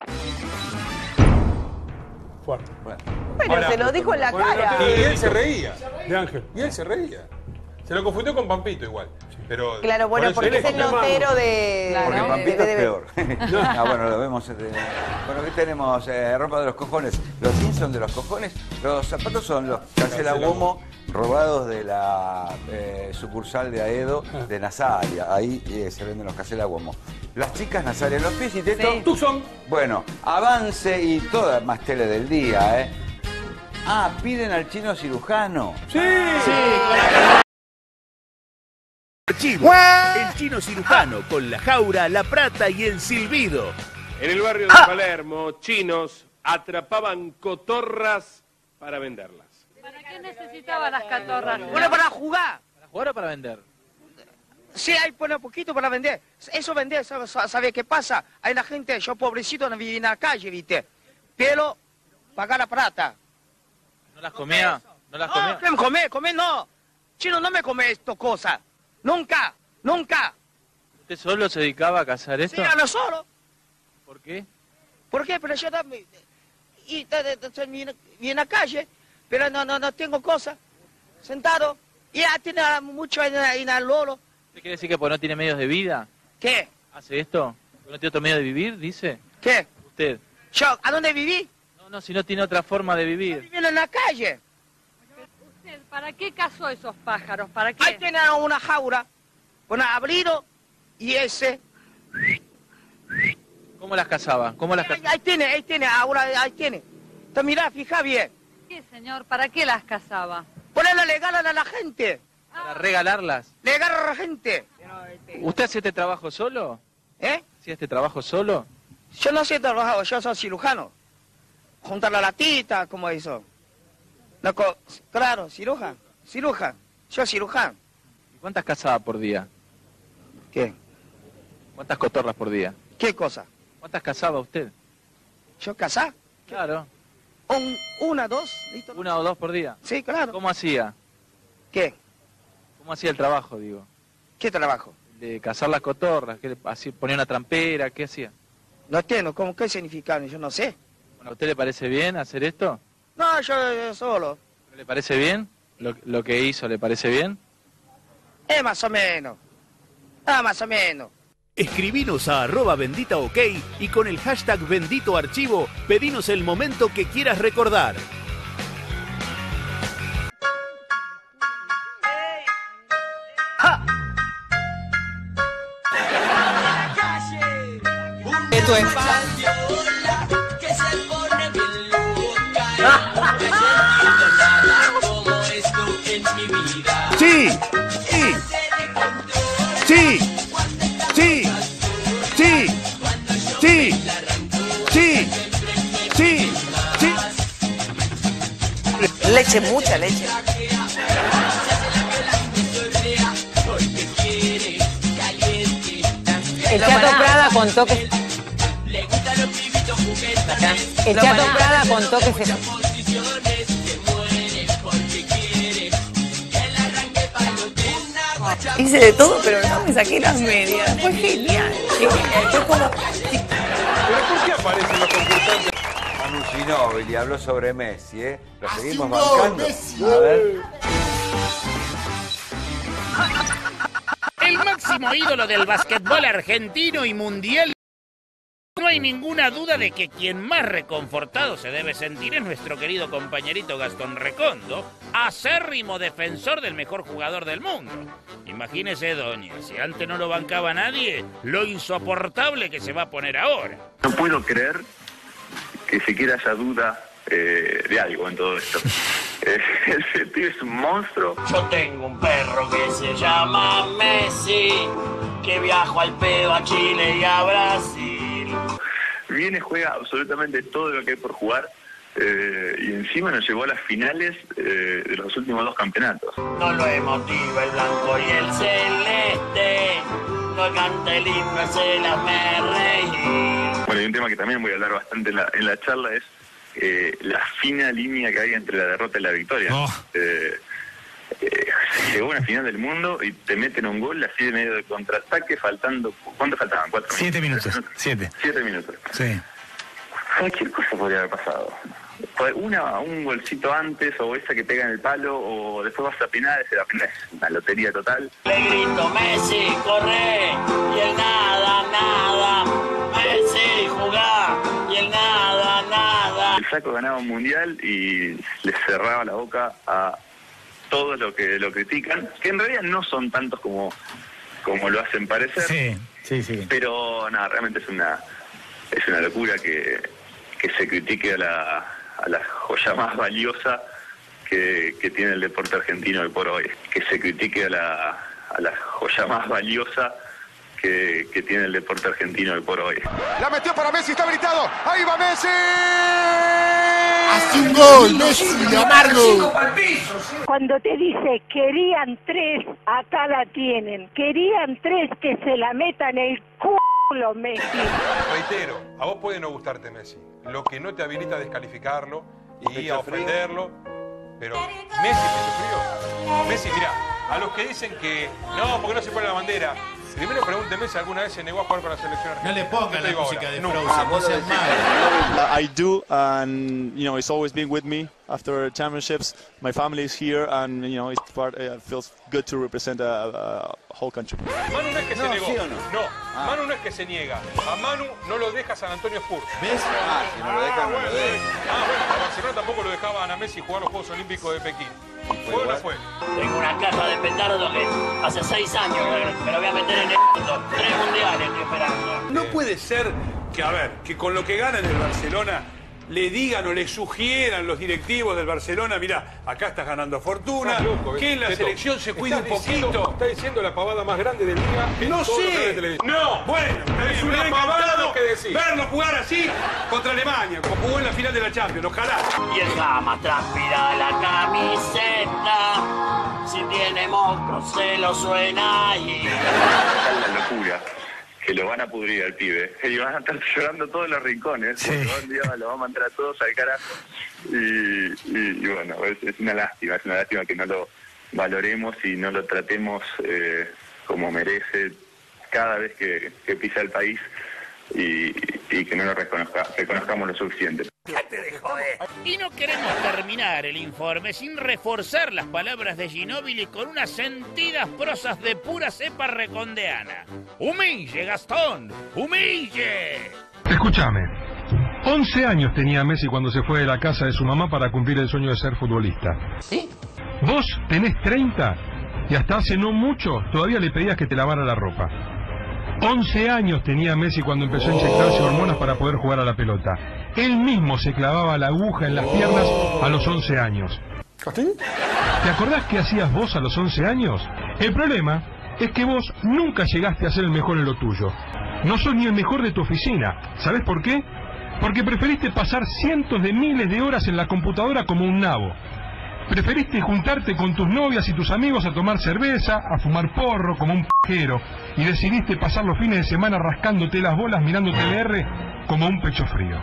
Fuerte. Pero se lo dijo en la cara. Y él se reía. De Ángel. Y él se reía. Se lo confundió con Pampito igual. Pero Claro, bueno, por eso porque él es el notero de... Porque ¿no? Pampito de- es peor. Bueno, lo vemos. Bueno, aquí tenemos ropa de los cojones. Los jeans son de los cojones. Los zapatos son los Cancela Uomo robados de la sucursal de Aedo de Nazaria. Ahí se venden los Cancela Uomo. Las chicas Nazaria en los pies y teto. Tú son. Bueno, avance y toda más tele del día, ¿eh? Piden al chino cirujano. Sí. Archivo, el chino cirujano con la jaura, la prata y el silbido. En el barrio de Palermo, chinos atrapaban cotorras para venderlas. ¿Para qué necesitaban las catorras? Bueno, para jugar. ¿Para jugar o para vender? Sí, hay poquito para vender. Eso vender, ¿sabe qué pasa? Hay la gente, yo pobrecito, no viví en la calle, ¿viste? Pero pagar la plata. ¿No las comía? ¿No las comía? No, comer no. Chino, no me come esto cosa. Nunca. ¿Usted solo se dedicaba a cazar esto? Sí, a lo solo. ¿Por qué? ¿Por qué? Pero yo estoy en la calle, pero no tengo cosas. Sentado. Y ya tiene mucho en el lolo. ¿Usted quiere decir que pues no tiene medios de vida? ¿Qué? ¿Hace esto? ¿No tiene otro medio de vivir, dice? ¿Qué? ¿Usted? ¿Yo? ¿A dónde viví? No, si no tiene otra forma de vivir. Viviendo en la calle. ¿Para qué cazó esos pájaros? ¿Para qué? Ahí tiene una jaula, con abrido y ese. ¿Cómo las cazaba? ¿Cómo las cazaba? Ahí tiene, ahora ahí tiene. Entonces mirá, fija bien. ¿Qué, señor? ¿Para qué las cazaba? Ponerla legal a la gente. ¿Para regalarlas? Legal a la gente. ¿Usted hace este trabajo solo? ¿Eh? ¿Hacía este trabajo solo? Yo no sé trabajar, yo soy cirujano. Juntar la latita, como eso. Claro, cirujano. Yo cirujano. ¿Y cuántas cazaba por día? ¿Qué? ¿Cuántas cotorras por día? ¿Qué cosa? ¿Cuántas cazaba usted? ¿Yo cazaba? Claro. Una, dos, listo. ¿Una o dos por día? Sí, claro. ¿Cómo hacía? ¿Qué? ¿Cómo hacía el trabajo, digo? ¿Qué trabajo? De cazar las cotorras, así ponía una trampera, ¿qué hacía? No entiendo, ¿qué significa? Yo no sé. Bueno, ¿a usted le parece bien hacer esto? No, yo solo. ¿Le parece bien? ¿Lo que hizo le parece bien? Más o menos. Más o menos. Escribinos a @benditaok y con el hashtag #benditoarchivo pedinos el momento que quieras recordar. Esto es... ¡Sí! ¡Sí! ¡Sí! ¡Sí! ¡Sí! ¡Sí! ¡Sí! ¡Sí! ¡Sí! Leche, mucha leche. El Chato Prada contó que... El Chato Prada contó que se... Hice de todo, pero no me saqué las medias. Fue genial. Fue como... ¿Pero por qué aparecen los concursantes? Manu Ginóbili habló sobre Messi, ¿eh? Lo seguimos un gol, bancando. Messi. A ver. El máximo ídolo del básquetbol argentino y mundial. No hay ninguna duda de que quien más reconfortado se debe sentir es nuestro querido compañerito Gastón Recondo, acérrimo defensor del mejor jugador del mundo. Imagínese, doña, si antes no lo bancaba nadie, lo insoportable que se va a poner ahora. No puedo creer que siquiera haya duda de algo en todo esto. Ese tío es un monstruo. Yo tengo un perro que se llama Messi, que viajo al pedo a Chile y a Brasil. Viene, juega absolutamente todo lo que hay por jugar y encima nos llevó a las finales de los últimos 2 campeonatos. No lo emotiva el blanco y el celeste, no canta el himno, se la me reír. Bueno, y un tema que también voy a hablar bastante en la charla es la fina línea que hay entre la derrota y la victoria. Llegó a una final del mundo y te meten un gol así de medio de contraataque faltando... ¿Cuánto faltaban? 4 minutos. 7 minutos. 7. 7 minutos. Sí. Cualquier cosa podría haber pasado. Un golcito antes, o esa que pega en el palo, o después vas a penales, es una lotería total. Le grito, Messi, corre, y el nada, Messi, jugá, y el nada. El Flaco ganaba un mundial y le cerraba la boca a todos los que lo critican, que en realidad no son tantos como lo hacen parecer. Sí. Pero nada, realmente es una locura que se critique a la joya más valiosa que tiene el deporte argentino hoy por hoy. Que se critique a la joya más valiosa que tiene el deporte argentino hoy por hoy. La metió para Messi, está habilitado. ¡Ahí va Messi! ¡Hace un gol, Messi, amargo! Cuando te dice, querían 3, acá la tienen. Querían 3 que se la metan el culo, Messi. Reitero, a vos puede no gustarte Messi. Lo que no te habilita a descalificarlo y a ofenderlo. Pero Messi te sufrió. Messi, mira, a los que dicen que no, porque no se pone la bandera. Primero pregúnteme si alguna vez se negó a jugar con la selección argentina. No le pongan la música de Frozen, no seas malo. I do, and you know, it's always been with me after championships. My family is here, and you know, it's part. It feels good to represent a whole country. Manu no es que se negó. ¿sí o no? Manu no es que se niega. A Manu no lo deja San Antonio Spurs. ¿Ves? Si no lo dejan, no lo dejan. Bueno, a Barcelona tampoco lo dejaban a Messi jugar los Juegos Olímpicos de Pekín. ¿Fue o no fue? Tengo una caja de petardo que hace 6 años me lo voy a meter en el 3 mundiales estoy esperando. No puede ser que, a ver, que con lo que gana en el Barcelona le digan o le sugieran los directivos del Barcelona, mirá, acá estás ganando fortuna, Estás loco, que en la Beto. selección se cuide un Estás diciendo- poquito. Está diciendo la pavada más grande del día. en No todos los canales de sé. televisión. No, bueno, Es me una hubiera pavada encantado lo que decís. verlo jugar así contra Alemania, como jugó en la final de la Champions, ojalá. Y el jamás transpira la camiseta. Si tiene monstruos se lo suena y... La locura, que lo van a pudrir al pibe. Y van a estar llorando todos los rincones. Sí. Porque un día lo van a mandar a todos al carajo. Y bueno, es una lástima que no lo valoremos y no lo tratemos como merece cada vez que pisa el país y que no lo reconozcamos lo suficiente. Y no queremos terminar el informe sin reforzar las palabras de Ginóbili con unas sentidas prosas de pura cepa recondeana. ¡Humille, Gastón! ¡Humille! Escúchame. 11 años tenía Messi cuando se fue de la casa de su mamá para cumplir el sueño de ser futbolista. ¿Sí? Vos tenés 30 y hasta hace no mucho todavía le pedías que te lavara la ropa. 11 años tenía Messi cuando empezó a inyectarse hormonas para poder jugar a la pelota. Él mismo se clavaba la aguja en las piernas a los 11 años. ¿Te acordás qué hacías vos a los 11 años? El problema es que vos nunca llegaste a ser el mejor en lo tuyo. No sos ni el mejor de tu oficina. ¿Sabés por qué? Porque preferiste pasar cientos de miles de horas en la computadora como un nabo. Preferiste juntarte con tus novias y tus amigos a tomar cerveza, a fumar porro como un pajero, y decidiste pasar los fines de semana rascándote las bolas mirando TLR como un pecho frío.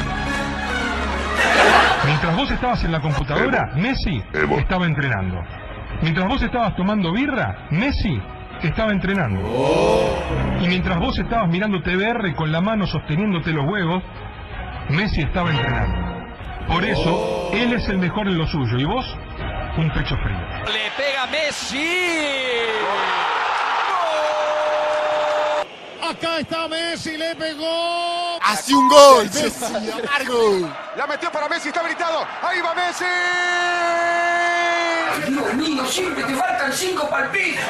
Mientras vos estabas en la computadora, Messi estaba entrenando. Mientras vos estabas tomando birra, Messi estaba entrenando. Y mientras vos estabas mirando TVR con la mano sosteniéndote los huevos, Messi estaba entrenando. Por eso, él es el mejor en lo suyo y vos, un pecho frío. Le pega Messi. Acá está Messi, le pegó. Hace un gol. Messi, largo. La metió para Messi, está habilitado. Ahí va Messi. Dios mío, siempre te faltan 5 palpitos.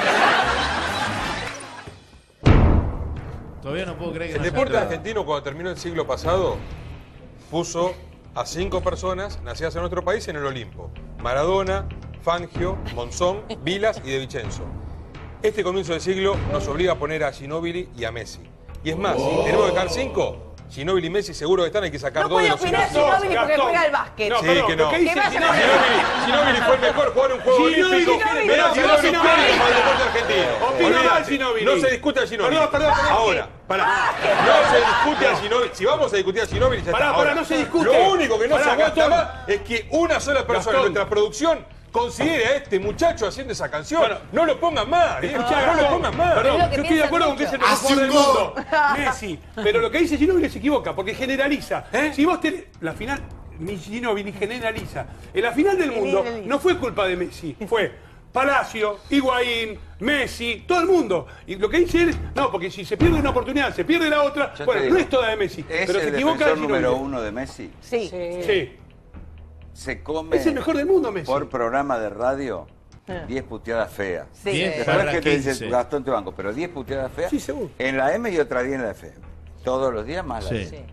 Todavía no puedo creer que El no se deporte atreva. argentino, cuando terminó el siglo pasado, puso a 5 personas nacidas en nuestro país en el Olimpo. Maradona, Fangio, Monzón, Vilas y De Vicenzo. Este comienzo del siglo nos obliga a poner a Ginóbili y a Messi. Y es más, si tenemos que dejar 5, Ginóbili y Messi seguro que están, hay que sacar No 2 de puede los opinar 5. Ginóbili porque juega al básquet. No, sí, que no. ¿Qué dice ¿Qué vas a Ginóbili? Ginóbili fue el mejor jugador en un juego Ginóbili, olímpico. Ginóbili, Pero no, si no se Ginóbili, discute no. como el deporte argentino. Opina mal Olvídate. Ginóbili. No se discute a Ginóbili. Perdón. Ahora, pará. No se discute a Ginóbili. Si vamos a discutir a Ginóbili, ya Pará, está. pará, Ahora, no se discute. Lo único que no Pará, se aguanta Gastón. más es que una sola persona Gastón. en nuestra producción considere a este muchacho haciendo esa canción. Bueno, no lo pongan más. Escuchá, No Gastón, lo pongan más. Perdón, Es lo que yo estoy de acuerdo con que es el mejor Hace jugador un del gol. mundo, Messi. Pero lo que dice Ginóbili se equivoca, porque generaliza. Si vos tenés la final, Ginóbili generaliza. En la final del mundo no fue culpa de Messi, fue Palacio, Higuaín, Messi, todo el mundo. Y lo que dice él es, no, porque si se pierde una oportunidad, se pierde la otra, Yo te bueno, digo, no es toda de Messi, ¿Es pero se el equivoca de defensor Ginóbili. número 1 de Messi? Sí. Sí. Se come Es el mejor del mundo, Messi. por programa de radio 10 puteadas feas. Sí. 10 Después para que te 15. dice Gastón te banco, pero 10 puteadas feas Sí, seguro. en la M y otra 10 en la FM. Todos los días más la Sí. M.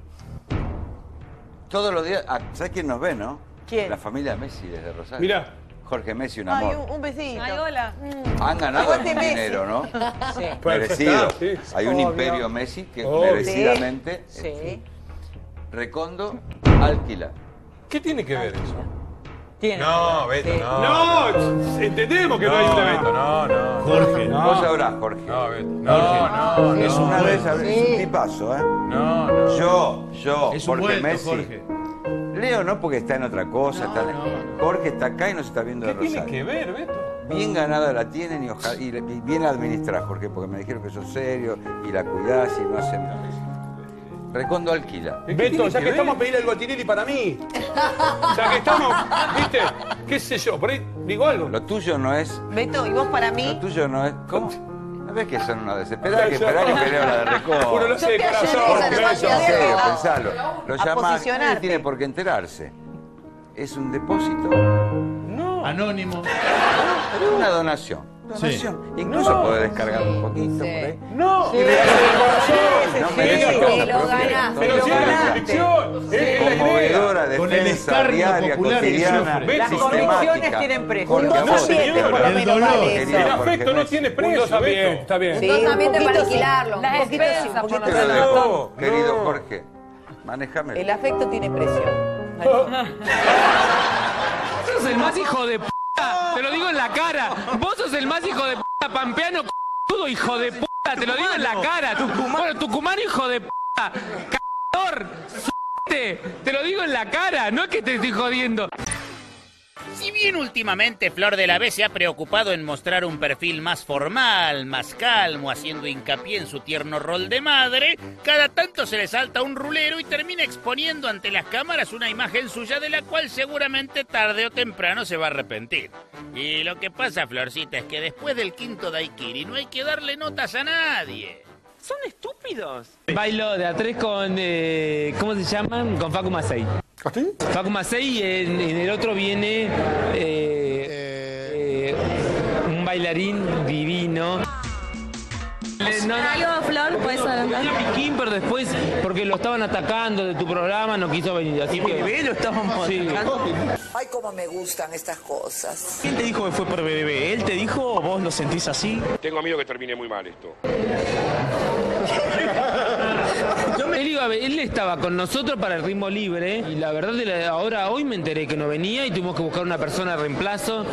Todos los días. ¿Sabes quién nos ve, no? ¿Quién? La familia Messi desde Rosario. Mirá. Jorge Messi, un Ay, amor. un besito. Ay, hola. Han ganado Aguante algún Messi. dinero, ¿no? Sí. Merecido. Sí. Hay un Obvio. imperio Messi que Obvio. merecidamente Sí. Recondo alquila. ¿Qué tiene que ver eso? Tiene. No, Beto, Sí. no. No, entendemos que no hay un evento. No. Jorge, Vos sabrás, Jorge. No, Beto. No, Es una vez, Sí. es un tipazo, ¿eh? No. Yo, Es un Jorge vuelto, Messi. Jorge. Leo no porque está en otra cosa. Jorge está acá y no se está viendo ¿Qué de tiene Rosario. que ver, Beto? Bien ganada la tienen y, y bien administrada, Jorge, porque me dijeron que sos serio y la cuidás y no hacen. Recondo alquila. Beto, ya que estamos a pedirle el Guatinelli para mí. Ya que estamos, ¿viste? ¿Qué sé yo? Por ahí digo algo. Lo tuyo no es. Beto, ¿y vos para Lo mí? tuyo no es. ¿Cómo? ¿No ves que son una desesperada? Que esperá que peleo la de Recondo. Uno lo hace de Yo te corazón. ayudé, Jorge, Esa en serio, Diego. pensalo. Lo A llamás, nadie posicionarte. tiene por qué enterarse. Es un depósito. No. Anónimo. Una donación. Donación. Incluso podés descargar un poquito por ahí. No, Sí. No merece Te lo ganaste. Pero si es la convicción, es la conmovedora Con el defensa escarnio diaria, popular que cotidiana, sufre. Las convicciones tienen precio. Porque a vos te El dolor. El afecto no tiene precio. Está bien, está bien. Sí, un poquito para alquilarlo. Las Un poquito sí, un expensas, poquito por lo sí. menos. Querido Jorge, manéjame. El afecto tiene precio. Vos sos el más hijo de p***, te lo digo en la cara. Vos sos el más hijo de p***, pampeano, todo hijo de p***, te lo digo en la cara. Bueno, tucumano, hijo de p***, c***ador, te lo digo en la cara, no es que te estoy jodiendo. Si bien últimamente Flor de la B se ha preocupado en mostrar un perfil más formal, más calmo, haciendo hincapié en su tierno rol de madre, cada tanto se le salta un rulero y termina exponiendo ante las cámaras una imagen suya de la cual seguramente tarde o temprano se va a arrepentir. Y lo que pasa, Florcita, es que después del quinto daiquiri no hay que darle notas a nadie. Son estúpidos. Bailo de A3 con, ¿cómo se llaman? Con Facu Macei. Facu Macei y en el otro viene un bailarín divino. ¿Algo, Flor? ¿Puedes adelantar? Piquín, pero después, porque lo estaban atacando de tu programa, no quiso venir. Así que BDB lo estábamos atacando. Ay, cómo me gustan estas cosas. ¿Quién te dijo que fue por BDB? ¿Él te dijo o vos lo sentís así? Tengo miedo que termine muy mal esto. Él estaba con nosotros para el ritmo libre y la verdad ahora hoy me enteré que no venía y tuvimos que buscar una persona de reemplazo.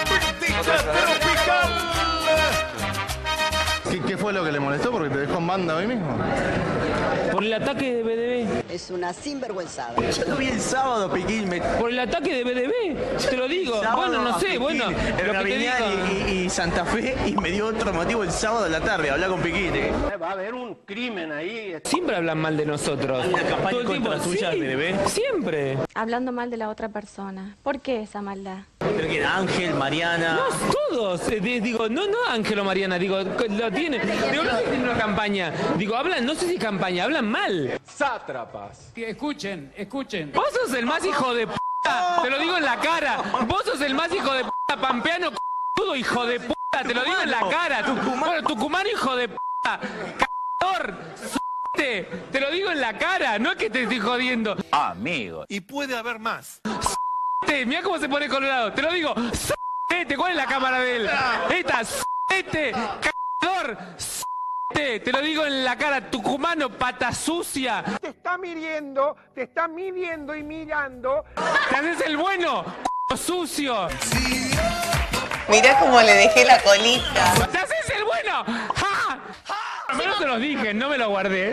¿Qué fue lo que le molestó? ¿Porque te dejó en banda hoy mismo? Por el ataque de BDB. Es una sinvergüenzada. Yo lo vi el sábado, Piquín. Por el ataque de BDB, te lo digo. Bueno, no sé, bueno. El Gaviñán y Santa Fe y me dio otro motivo el sábado de la tarde, hablar con Piquín. Va a haber un crimen ahí. Siempre hablan mal de nosotros. ¿Una campaña Todo el contra tiempo, tuya, sí, BDB? Siempre. Hablando mal de la otra persona. ¿Por qué esa maldad? Creo que era Ángel, Mariana. No, todos. Digo, no Ángelo Mariana, digo, lo tiene. Digo, no sé si es una campaña. Digo, hablan, no sé si campaña, hablan mal. Sátrapas. Escuchen. Vos sos el más hijo de p***, te lo digo en la cara. Vos sos el más hijo de p***, pampeano, todo hijo de p***, te lo digo en la cara. Bueno, tucumano, hijo de p***, c***ador, te lo digo en la cara, no es que te estoy jodiendo. Amigo. Y puede haber más. Mirá cómo se pone colorado, te lo digo. ¿Cuál es la cámara de él? Esta, c***ador, te lo digo en la cara, tucumano, pata sucia. Te está midiendo y mirando. Te haces el bueno, sucio. Mirá cómo le dejé la colita. ¡Te haces el bueno! ¡Ja! No te los dije, no me lo guardé.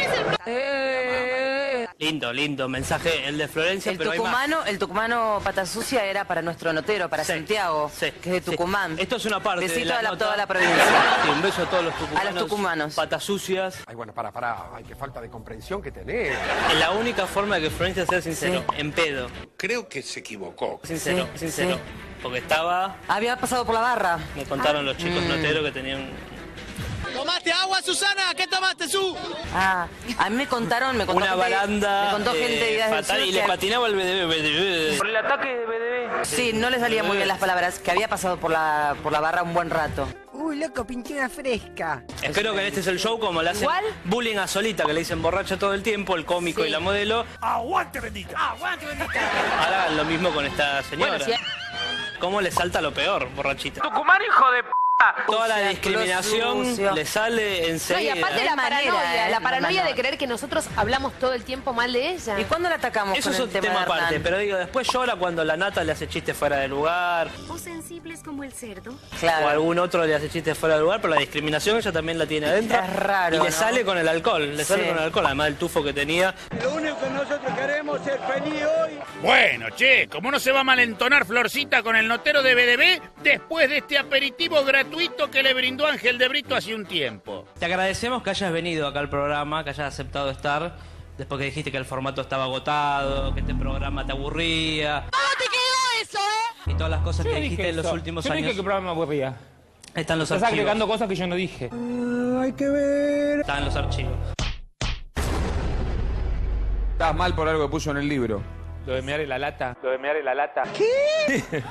Lindo mensaje el de Florencia, pero El tucumano pata sucia era para nuestro notero, para Santiago, que es de Tucumán. Esto es una parte Besito de la toda nota. la provincia. Sí, un beso a todos los tucumanos. A los tucumanos. Patas sucias. Ay, bueno, pará. Ay, qué falta de comprensión que tenés. Es la única forma de que Florencia sea sincero, en pedo. Creo que se equivocó. Sincero. Sí. Porque estaba... Había pasado por la barra. Me contaron los chicos noteros que tenían... ¿Tomaste agua, Susana? ¿Qué tomaste, Su? A mí me contó una gente, baranda me contó gente de Ideas del fatal Sur y que- le patinaba el BDB. Por el ataque de BDB. Sí, no le salían muy bien las palabras, que había pasado por la barra un buen rato. Uy, loco, pinché una fresca. Espero que en este es el show como le hacen ¿Igual? bullying a Solita, que le dicen borracha todo el tiempo, el cómico y la modelo. ¡Aguante, bendita! Ahora hagan lo mismo con esta señora. Bueno, sí. ¿Cómo le salta lo peor, borrachita? Tucumano, hijo de p***. Toda la Sucia, discriminación sucio. le sale No, y enseguida. aparte No la hay manera, paranoia, la no paranoia hay de creer que nosotros hablamos todo el tiempo mal de ella. ¿Y cuándo la atacamos Eso con es el un tema tema de aparte, Hernán? pero digo, después llora cuando la nata le hace chistes fuera de lugar, O sensibles como el cerdo. Claro. o algún otro le hace chistes fuera de lugar, pero la discriminación ella también la tiene adentro. Es raro, y le ¿no? sale con el alcohol, le sale Sí. con el alcohol, además del tufo que tenía. Lo único que nosotros queremos es ser feliz hoy. Bueno, che, ¿cómo no se va a malentonar Florcita con el notero de BDB después de este aperitivo gratuito que le brindó Ángel de Brito hace un tiempo? Te agradecemos que hayas venido acá al programa, que hayas aceptado estar, después que dijiste que el formato estaba agotado, que este programa te aburría. ¿Cómo te quedó eso, Y todas las cosas Yo que no dijiste dije en los eso. últimos Yo no años. dije que el programa me aburría. Están los Estás archivos. agregando cosas que yo no dije. Hay que ver. Están los archivos. Estás mal por algo que puso en el libro. Lo de mear en la lata. Lo de mear en la lata. ¿Qué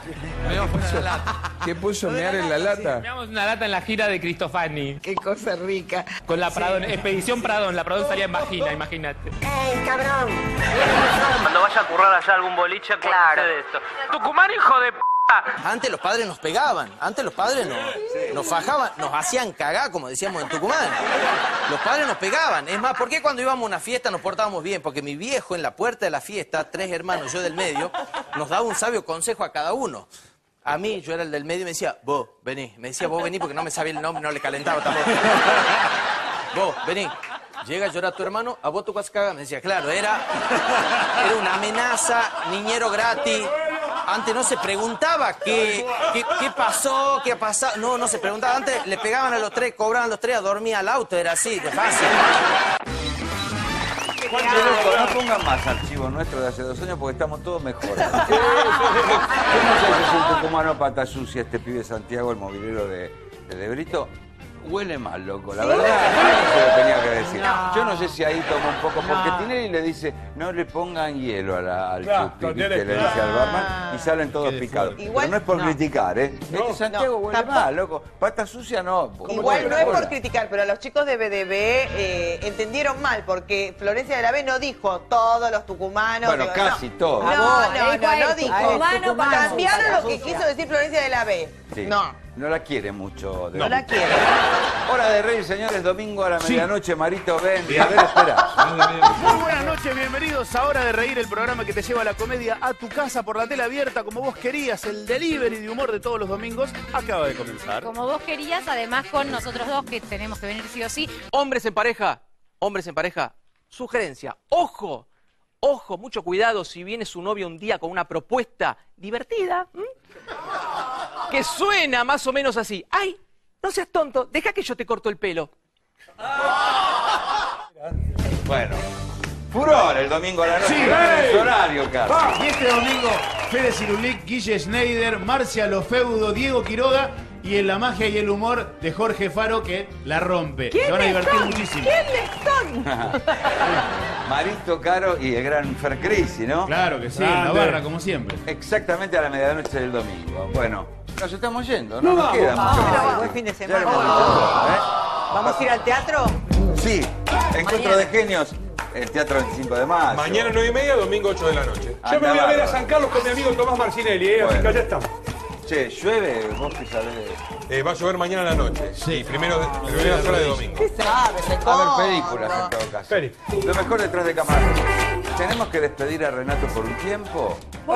puso mear en la lata? Meamos una lata en la gira de Cristofani. Qué cosa rica. Con la Pradón, Expedición Pradón. La Pradón salía en vagina, imagínate. ¡Ey, cabrón! Cuando vaya a currar allá algún boliche, acuérdate de esto. Tucumán, hijo de p***. Antes los padres nos pegaban, antes los padres nos fajaban, nos hacían cagar, como decíamos en Tucumán. Los padres nos pegaban. Es más, ¿por qué cuando íbamos a una fiesta nos portábamos bien? Porque mi viejo en la puerta de la fiesta, 3 hermanos, yo del medio, nos daba un sabio consejo a cada uno. A mí, yo era el del medio y me decía, vos, vení. Me decía, vos vení porque no me sabía el nombre, no le calentaba tampoco. Vos, vení. Llega a llorar tu hermano, a vos tu vas a cagar. Me decía, claro, era una amenaza, niñero gratis. Antes no se preguntaba qué pasó, qué ha pasado. No se preguntaba. Antes le pegaban a los 3, cobraban los 3, dormía al auto. Era así, de fácil. No pongan más archivos nuestros de hace 2 años porque estamos todos mejores. Yo no sé si es un tucumano pata sucia este pibe Santiago, el movilero de Brito. Huele mal, loco, la verdad, no se lo tenía que decir. No. Yo no sé si ahí toma un poco, porque Tinelli le dice, no le pongan hielo al chupi, ¿viste? Le dice al barman, y salen todos picados. Igual, pero no es por criticar, ¿eh? Este Santiago huele mal, loco. Pata sucia no. Igual no es por criticar, pero los chicos de BDB entendieron mal, porque Florencia de la B no dijo todos los tucumanos. Bueno, casi todos. No dijo. Cambiaron lo que quiso decir Florencia de la B. Sí. No la quiere mucho. No la quiere. Hora de reír, señores, domingo a la medianoche. Marito, ven. A ver, espera. Muy buenas noches, bienvenidos a Hora de Reír, el programa que te lleva la comedia a tu casa por la tela abierta, como vos querías. El delivery de humor de todos los domingos acaba de comenzar. Como vos querías, además con nosotros dos, que tenemos que venir sí o sí. Hombres en pareja, sugerencia, ojo, mucho cuidado si viene su novio un día con una propuesta divertida, que suena más o menos así. ¡Ay, no seas tonto, deja que yo te corto el pelo! Bueno, furor el domingo a la noche. Sí, el horario, Carlos. Y este domingo, Fede Cirulic, Guille Schneider, Marcia Lofeudo, Diego Quiroga y en la magia y el humor de Jorge Faro, que la rompe. Se van a divertir muchísimo. ¿Quiénes son? Marito Caro y el gran Fer Crisi, ¿no? Claro que sí, en la barra, como siempre. Exactamente a la medianoche del domingo. Bueno, nos estamos yendo, No, ¿no? Nos queda mucho. Pero buen fin de semana. ¿Vamos a ir al teatro? Sí, Encuentro de Genios, el Teatro 25 de Mayo. Mañana 9:30, domingo 8 de la noche. Yo me voy a ver a San Carlos con mi amigo Tomás Marcinelli, así que allá estamos. Che, llueve, vos que sabés. Va a llover mañana a la noche. Sí. Primeras horas de domingo. ¿Qué sabes? A ver películas en todo caso. Lo mejor detrás de cámara. ¿Tenemos que despedir a Renato por un tiempo?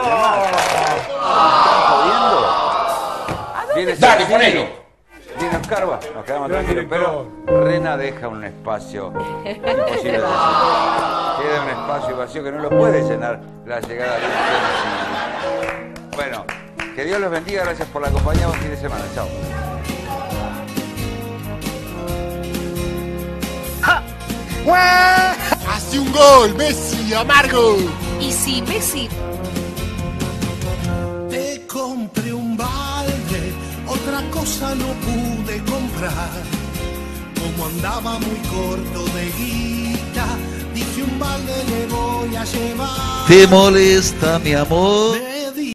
¿Están jodiendo? Dale, ponelo. Viene Oscar, va, nos quedamos tranquilos. Pero Rena deja un espacio imposible de llenar. Queda un espacio vacío que no lo puede llenar la llegada de un. Bueno, que Dios los bendiga. Gracias por la compañía. Buen fin de semana. Chao. Hace un gol, Messi, amargo. Y si Messi Te compré un balde, otra cosa no pude comprar. Como andaba muy corto de guita, dije un balde le voy a llevar. ¿Te molesta, mi amor?